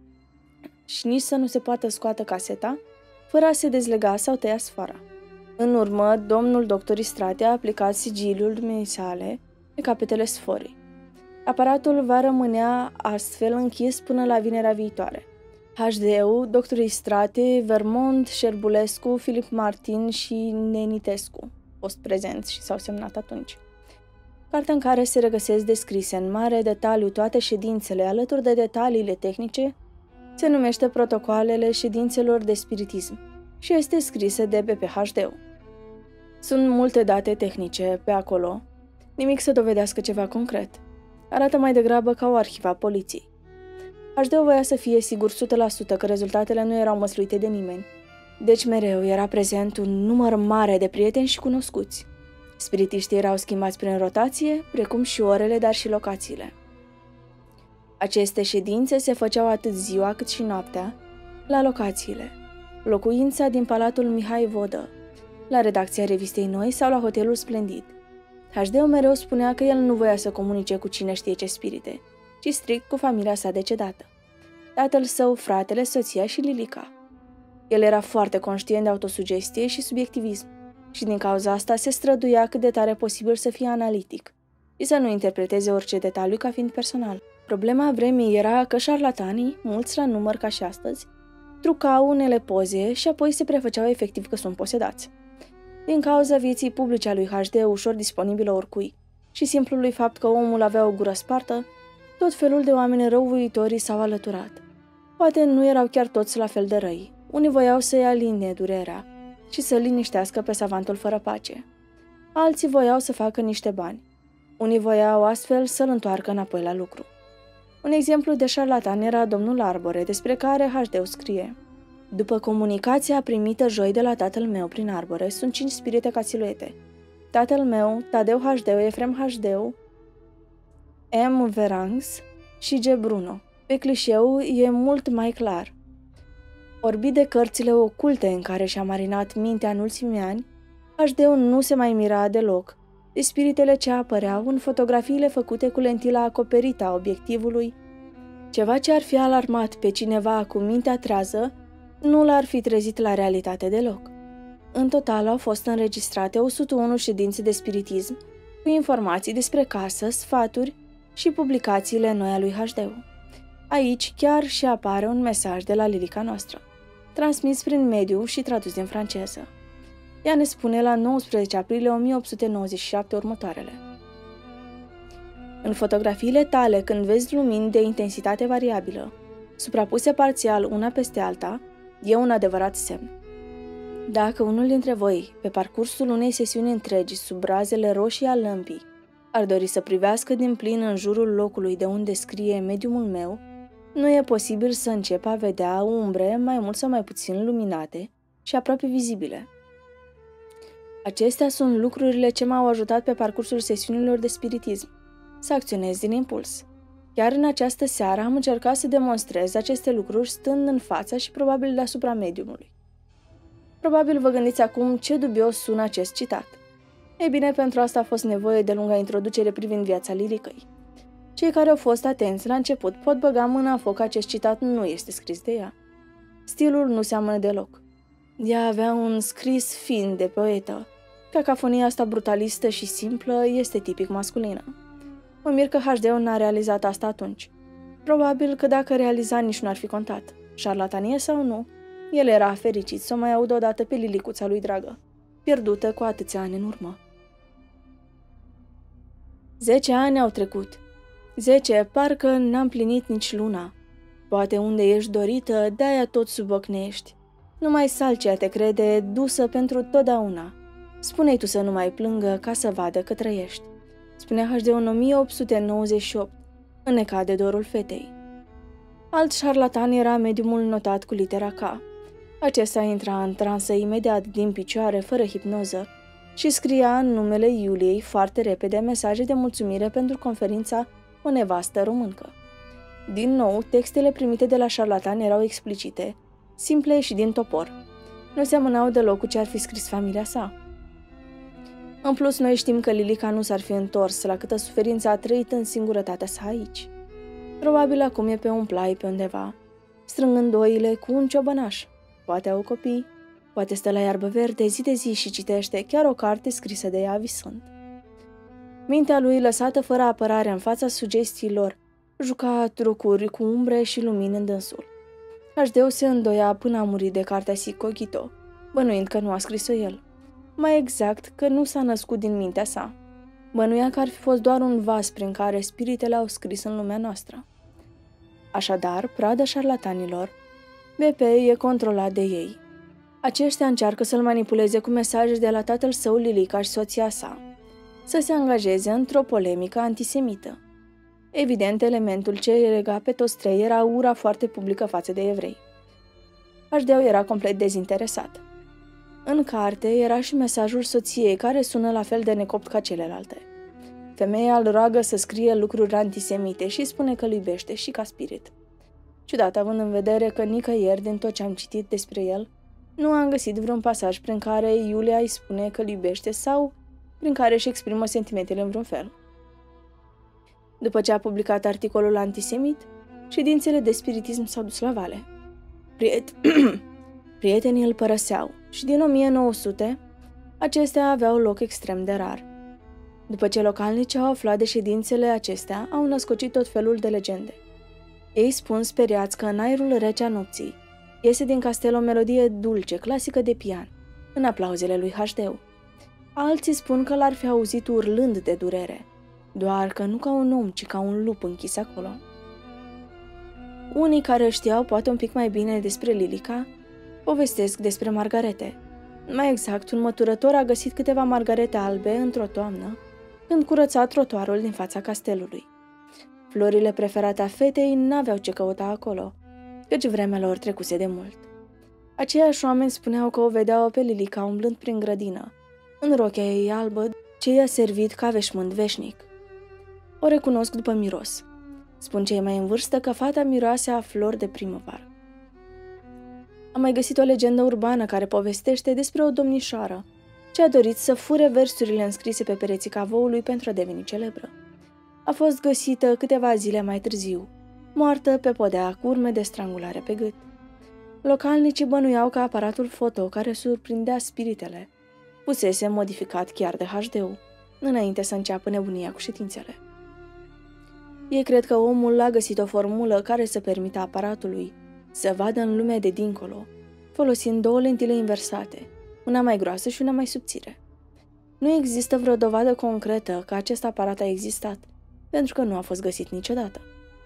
și nici să nu se poată scoate caseta fără a se dezlega sau tăia sfoara. În urmă, domnul dr. Istrate a aplicat sigiliul dumii sale pe capetele sforii. Aparatul va rămânea astfel închis până la vinerea viitoare. HD-ul, dr. Istrate, Vermont, Șerbulescu, Filip Martin și Nenitescu fost prezenți și s-au semnat atunci. Cartea în care se regăsesc descrise în mare detaliu toate ședințele alături de detaliile tehnice se numește Protocoalele ședințelor de spiritism și este scrisă de BPHD. Sunt multe date tehnice pe acolo, nimic să dovedească ceva concret. Arată mai degrabă ca o arhivă a poliției. HD voia să fie sigur 100% că rezultatele nu erau măsluite de nimeni. Deci mereu era prezent un număr mare de prieteni și cunoscuți. Spiritiștii erau schimbați prin rotație, precum și orele, dar și locațiile. Aceste ședințe se făceau atât ziua cât și noaptea, la locațiile: locuința din Palatul Mihai Vodă, la redacția Revistei Noi sau la Hotelul Splendid. HD mereu spunea că el nu voia să comunice cu cine știe ce spirite, ci strict cu familia sa decedată: tatăl său, fratele, soția și Lilica. El era foarte conștient de autosugestie și subiectivism și din cauza asta se străduia cât de tare posibil să fie analitic și să nu interpreteze orice detaliu ca fiind personal. Problema vremii era că șarlatanii, mulți la număr ca și astăzi, trucau unele poze și apoi se prefăceau efectiv că sunt posedați. Din cauza vieții publice a lui HD, ușor disponibilă oricui, și simplului fapt că omul avea o gură spartă, tot felul de oameni răuvoitori s-au alăturat. Poate nu erau chiar toți la fel de răi. Unii voiau să-i aline durerea și să liniștească pe savantul fără pace. Alții voiau să facă niște bani. Unii voiau astfel să-l întoarcă înapoi la lucru. Un exemplu de șarlatan era domnul Arbore, despre care HD scrie: după comunicația primită joi de la tatăl meu prin Arbore, sunt 5 spirite ca siluete. Tatăl meu, Tadeu HD, Efrem HD, M. Verangs și G. Bruno. Pe clișeu e mult mai clar. Orbit de cărțile oculte în care și-a marinat mintea în ultimii ani, HD-ul nu se mai mira deloc de spiritele ce apăreau în fotografiile făcute cu lentila acoperită a obiectivului. Ceva ce ar fi alarmat pe cineva cu mintea trează nu l-ar fi trezit la realitate deloc. În total au fost înregistrate 101 ședințe de spiritism cu informații despre casă, sfaturi și publicațiile noi a lui HD. Aici chiar și apare un mesaj de la Lilica noastră, transmis prin mediu și tradus din franceză. Ea ne spune la 19 aprilie 1897 următoarele. În fotografiile tale, când vezi lumini de intensitate variabilă, suprapuse parțial una peste alta, e un adevărat semn. Dacă unul dintre voi, pe parcursul unei sesiuni întregi sub razele roșii al lămpii, ar dori să privească din plin în jurul locului de unde scrie mediumul meu, nu e posibil să încep a vedea umbre mai mult sau mai puțin luminate și aproape vizibile. Acestea sunt lucrurile ce m-au ajutat pe parcursul sesiunilor de spiritism, să acționez din impuls. Chiar în această seară am încercat să demonstrez aceste lucruri stând în fața și probabil deasupra mediumului. Probabil vă gândiți acum ce dubios sună acest citat. Ei bine, pentru asta a fost nevoie de lunga introducere privind viața Lilicăi. Cei care au fost atenți la început pot băga mâna în foc că acest citat nu este scris de ea. Stilul nu seamănă deloc. Ea avea un scris fin de poetă. Cacofonia asta brutalistă și simplă este tipic masculină. Mă mir că HD-ul n-a realizat asta atunci. Probabil că dacă realiza nici nu ar fi contat. Șarlatanie sau nu, el era fericit să o mai audă odată pe Lilicuța lui dragă, pierdută cu atâția ani în urmă. 10 ani au trecut. 10, parcă n-am plinit nici luna. Poate unde ești dorită, de-aia tot subocnești. Numai Salcia te crede dusă pentru totdeauna. Spune-i tu să nu mai plângă ca să vadă că trăiești. Spunea HD în 1898, înnecat de dorul fetei. Alt șarlatan era mediumul notat cu litera K. Acesta intra în transă imediat din picioare, fără hipnoză, și scria în numele Iuliei foarte repede mesaje de mulțumire pentru conferința O nevastă româncă. Din nou, textele primite de la șarlatan erau explicite, simple și din topor. Nu seamănau deloc cu ce ar fi scris familia sa. În plus, noi știm că Lilica nu s-ar fi întors la câtă suferință a trăit în singurătatea sa aici. Probabil acum e pe un plai pe undeva, strângând oile cu un ciobănaș. Poate au copii, poate stă la iarbă verde zi de zi și citește chiar o carte scrisă de ea visând. Mintea lui, lăsată fără apărare în fața sugestiilor, juca trucuri cu umbre și lumini în dânsul. HD-ul se îndoia până a murit de cartea Si Cogito, bănuind că nu a scris-o el. Mai exact, că nu s-a născut din mintea sa. Bănuia că ar fi fost doar un vas prin care spiritele au scris în lumea noastră. Așadar, pradă șarlatanilor, BP e controlat de ei. Aceștia încearcă să-l manipuleze cu mesaje de la tatăl său Lilica și soția sa, să se angajeze într-o polemică antisemită. Evident, elementul ce îi lega pe toți trei era ura foarte publică față de evrei. HD-ul era complet dezinteresat. În carte era și mesajul soției, care sună la fel de necopt ca celelalte. Femeia îl roagă să scrie lucruri antisemite și spune că îl iubește și ca spirit. Ciudat, având în vedere că nicăieri din tot ce am citit despre el, nu am găsit vreun pasaj prin care Iulia îi spune că îl iubește sau prin care își exprimă sentimentele în vreun fel. După ce a publicat articolul antisemit, ședințele de spiritism s-au dus la vale. Prietenii îl părăseau și din 1900 acestea aveau loc extrem de rar. După ce localnicii au aflat de ședințele acestea, au născocit tot felul de legende. Ei spun speriați că în aerul rece a nopții iese din castel o melodie dulce, clasică de pian, în aplauzele lui HD. Alții spun că l-ar fi auzit urlând de durere, doar că nu ca un om, ci ca un lup închis acolo. Unii care știau poate un pic mai bine despre Lilica, povestesc despre margarete. Mai exact, un măturător a găsit câteva margarete albe într-o toamnă, când curăța trotuarul din fața castelului. Florile preferate a fetei n-aveau ce căuta acolo, căci vremea lor trecuse de mult. Aceiași oameni spuneau că o vedeau pe Lilica umblând prin grădină, în rochea ei albă, ce i-a servit ca veșmânt veșnic. O recunosc după miros. Spun cei mai în vârstă că fata miroase a flori de primăvară. Am mai găsit o legendă urbană care povestește despre o domnișoară ce a dorit să fure versurile înscrise pe pereții cavoului pentru a deveni celebră. A fost găsită câteva zile mai târziu, moartă pe podea cu urme de strangulare pe gât. Localnicii bănuiau că aparatul foto care surprindea spiritele fusese modificat chiar de HD-ul, înainte să înceapă nebunia cu științele. Ei cred că omul a găsit o formulă care să permită aparatului să vadă în lumea de dincolo, folosind două lentile inversate, una mai groasă și una mai subțire. Nu există vreo dovadă concretă că acest aparat a existat, pentru că nu a fost găsit niciodată.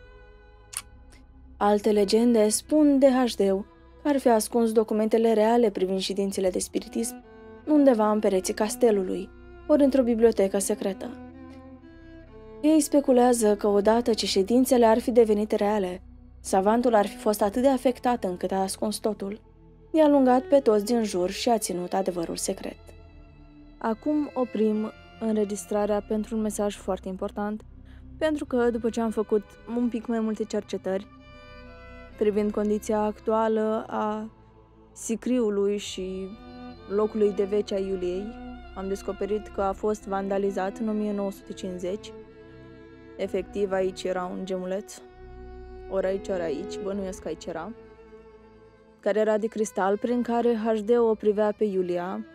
Alte legende spun de HD-ul că ar fi ascuns documentele reale privind științele de spiritism undeva în pereții castelului, ori într-o bibliotecă secretă. Ei speculează că odată ce ședințele ar fi devenit reale, savantul ar fi fost atât de afectat încât a ascuns totul, i-a alungat pe toți din jur și a ținut adevărul secret. Acum oprim înregistrarea pentru un mesaj foarte important, pentru că după ce am făcut un pic mai multe cercetări privind condiția actuală a sicriului și locului de veci a Iuliei, am descoperit că a fost vandalizat în 1950. Efectiv, aici era un gemuleț, ori aici, ori aici, bănuiesc că aici era, care era de cristal, prin care HD o privea pe Iulia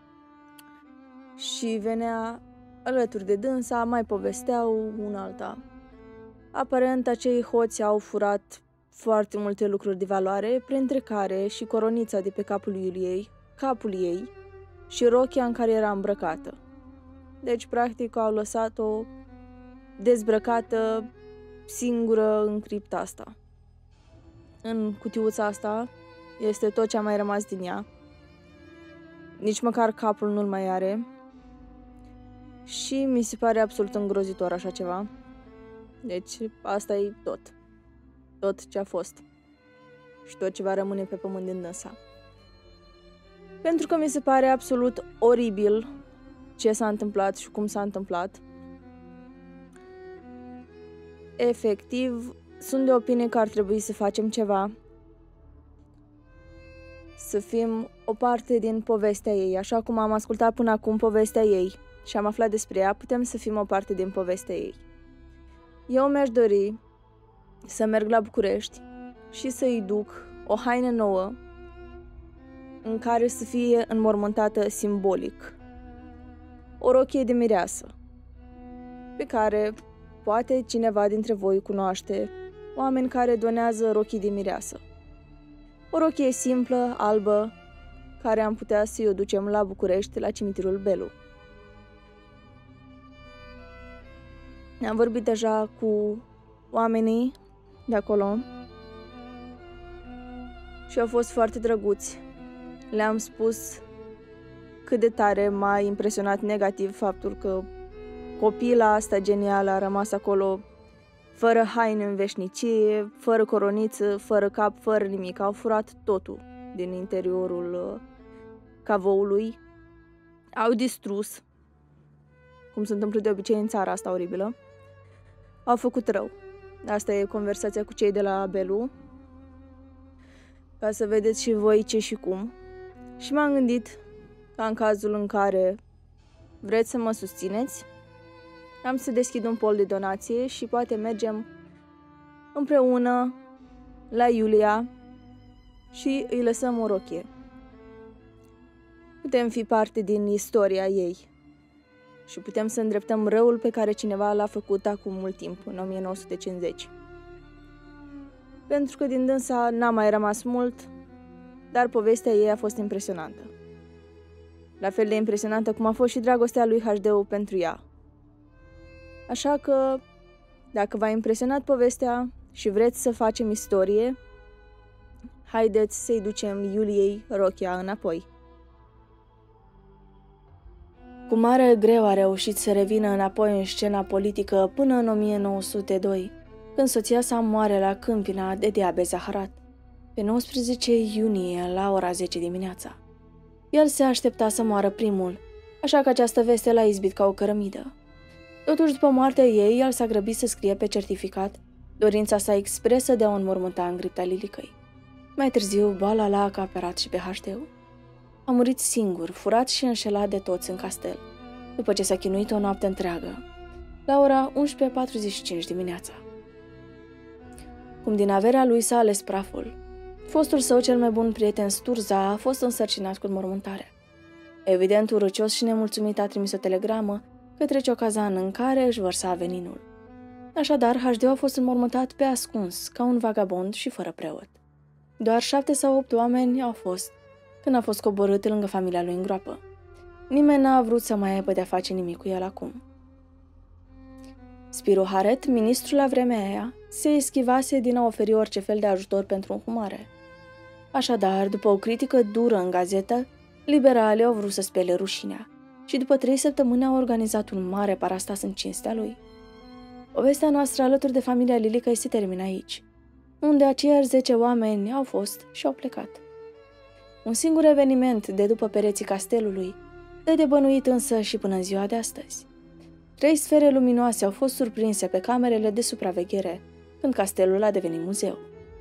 și venea alături de dânsa, mai povesteau una alta. Aparent, acei hoți au furat foarte multe lucruri de valoare, printre care și coronița de pe capul Iuliei, capul ei și rochia în care era îmbrăcată. Deci, practic, au lăsat-o dezbrăcată, singură în cripta asta. În cutiuța asta este tot ce a mai rămas din ea. Nici măcar capul nu-l mai are. Și mi se pare absolut îngrozitor așa ceva. Deci asta e tot. Tot ce a fost. Și tot ce va rămâne pe pământ din dânsa. Pentru că mi se pare absolut oribil ce s-a întâmplat și cum s-a întâmplat. Efectiv, sunt de opinie că ar trebui să facem ceva. Să fim o parte din povestea ei. Așa cum am ascultat până acum povestea ei și am aflat despre ea, putem să fim o parte din povestea ei. Eu mi-aș dori să merg la București și să-i duc o haină nouă în care să fie înmormântată simbolic. O rochie de mireasă, pe care poate cineva dintre voi cunoaște oameni care donează rochii de mireasă. O rochie simplă, albă, care am putea să-i o ducem la București, la cimitirul Belu. Am vorbit deja cu oamenii de acolo și au fost foarte drăguți. Le-am spus cât de tare m-a impresionat negativ faptul că copila asta genială a rămas acolo fără haine în veșnicie, fără coroniță, fără cap, fără nimic. Au furat totul din interiorul cavoului. Au distrus, cum se întâmplă de obicei în țara asta oribilă. Au făcut rău. Asta e conversația cu cei de la Belu, ca să vedeți și voi ce și cum. Și m-am gândit ca în cazul în care vreți să mă susțineți, am să deschid un poll de donație și poate mergem împreună la Iulia și îi lăsăm o rochie. Putem fi parte din istoria ei și putem să îndreptăm răul pe care cineva l-a făcut acum mult timp, în 1950. Pentru că din dânsa n-a mai rămas mult, dar povestea ei a fost impresionantă. La fel de impresionantă cum a fost și dragostea lui HD pentru ea. Așa că, dacă v-a impresionat povestea și vreți să facem istorie, haideți să-i ducem Iuliei rochia înapoi. Cu mare greu a reușit să revină înapoi în scena politică până în 1902, când soția sa moare la Câmpina de diabet zaharat, pe 19 iunie la ora 10 dimineața. El se aștepta să moară primul, așa că această veste l-a izbit ca o cărămidă. Totuși, după moartea ei, el s-a grăbit să scrie pe certificat dorința sa expresă de a o înmormânta în cripta Lilicăi. Mai târziu, boala l-a acaparat și pe HD-ul. A murit singur, furat și înșelat de toți în castel, după ce s-a chinuit o noapte întreagă, la ora 11:45 dimineața. Cum din averea lui s-a ales praful, fostul său cel mai bun prieten Sturza a fost însărcinat cu înmormântarea. Evident, urâcios și nemulțumit a trimis o telegramă către Ciocazan în care își vărsa veninul. Așadar, HD a fost înmormântat pe ascuns, ca un vagabond și fără preot. Doar 7 sau 8 oameni au fost când a fost coborât lângă familia lui în groapă. Nimeni n-a vrut să mai aibă de-a face nimic cu el acum. Spiru Haret, ministrul la vremea aia, se eschivase din a oferi orice fel de ajutor pentru înhumare. Așadar, după o critică dură în gazetă, liberalii au vrut să spele rușinea și după 3 săptămâni au organizat un mare parastas în cinstea lui. Povestea noastră alături de familia Lilicăi se termină aici, unde aceiași 10 oameni au fost și au plecat. Un singur eveniment de după pereții castelului dă de bănuit însă și până în ziua de astăzi. 3 sfere luminoase au fost surprinse pe camerele de supraveghere când castelul a devenit muzeu.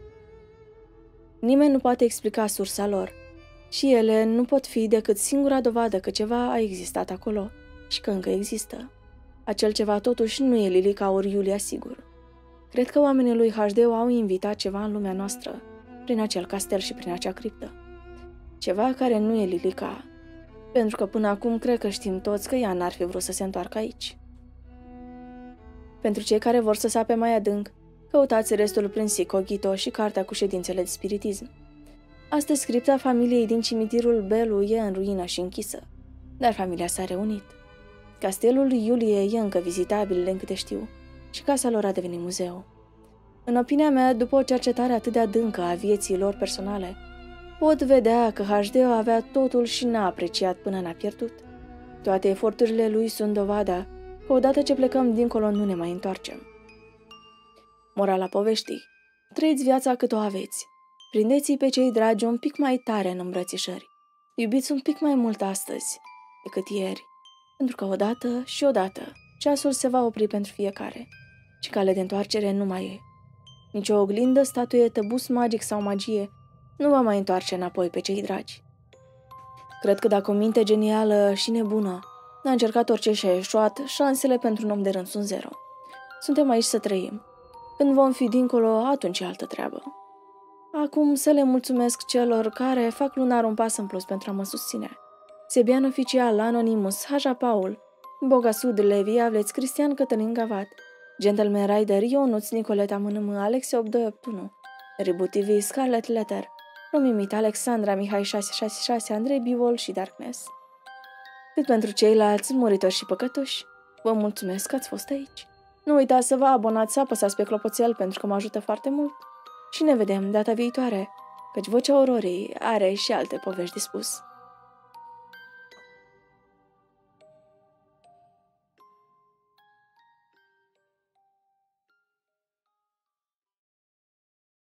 Nimeni nu poate explica sursa lor și ele nu pot fi decât singura dovadă că ceva a existat acolo și că încă există. Acel ceva totuși nu e Lilica ori Iulia sigur. Cred că oamenii lui HD au invitat ceva în lumea noastră, prin acel castel și prin acea criptă. Ceva care nu e Lilica, pentru că până acum cred că știm toți că ea n-ar fi vrut să se întoarcă aici. Pentru cei care vor să sape mai adânc, căutați restul prin Sicogito și cartea cu ședințele de spiritism. Astăzi cripta familiei din cimitirul Belu e în ruină și închisă, dar familia s-a reunit. Castelul lui Iulie e încă vizitabil, din câte știu, și casa lor a devenit muzeu. În opinia mea, după o cercetare atât de adâncă a vieții lor personale, pot vedea că HD avea totul și n-a apreciat până n-a pierdut. Toate eforturile lui sunt dovada că odată ce plecăm dincolo nu ne mai întoarcem. Morala poveștii: trăiți viața cât o aveți. Prindeți-i pe cei dragi un pic mai tare în îmbrățișări. Iubiți un pic mai mult astăzi decât ieri, pentru că odată și odată ceasul se va opri pentru fiecare și cale de întoarcere nu mai e. Nici o oglindă, statuetă, bus magic sau magie nu va mai întoarce înapoi pe cei dragi. Cred că dacă o minte genială și nebună n-a încercat orice și a eșuat, șansele pentru un om de rând sunt 0. Suntem aici să trăim. Când vom fi dincolo, atunci e altă treabă. Acum să le mulțumesc celor care fac lunar un pas în plus pentru a mă susține. Sebian Oficial, Anonymous, Haja Paul, Bogasud, Levi, Avleț, Cristian Cătălin Gavat, Gentleman Rider, Ionuț, Nicoleta Mânâm, Alexe 8281, Ribu TV, Scarlet Letter, Romimit, Alexandra, Mihai 666, Andrei Bivol și Darkness. Cât pentru ceilalți muritori și păcătoși, vă mulțumesc că ați fost aici. Nu uitați să vă abonați, să apăsați pe clopoțel pentru că mă ajută foarte mult. Și ne vedem data viitoare, căci Vocea Aurorii are și alte povești de spus.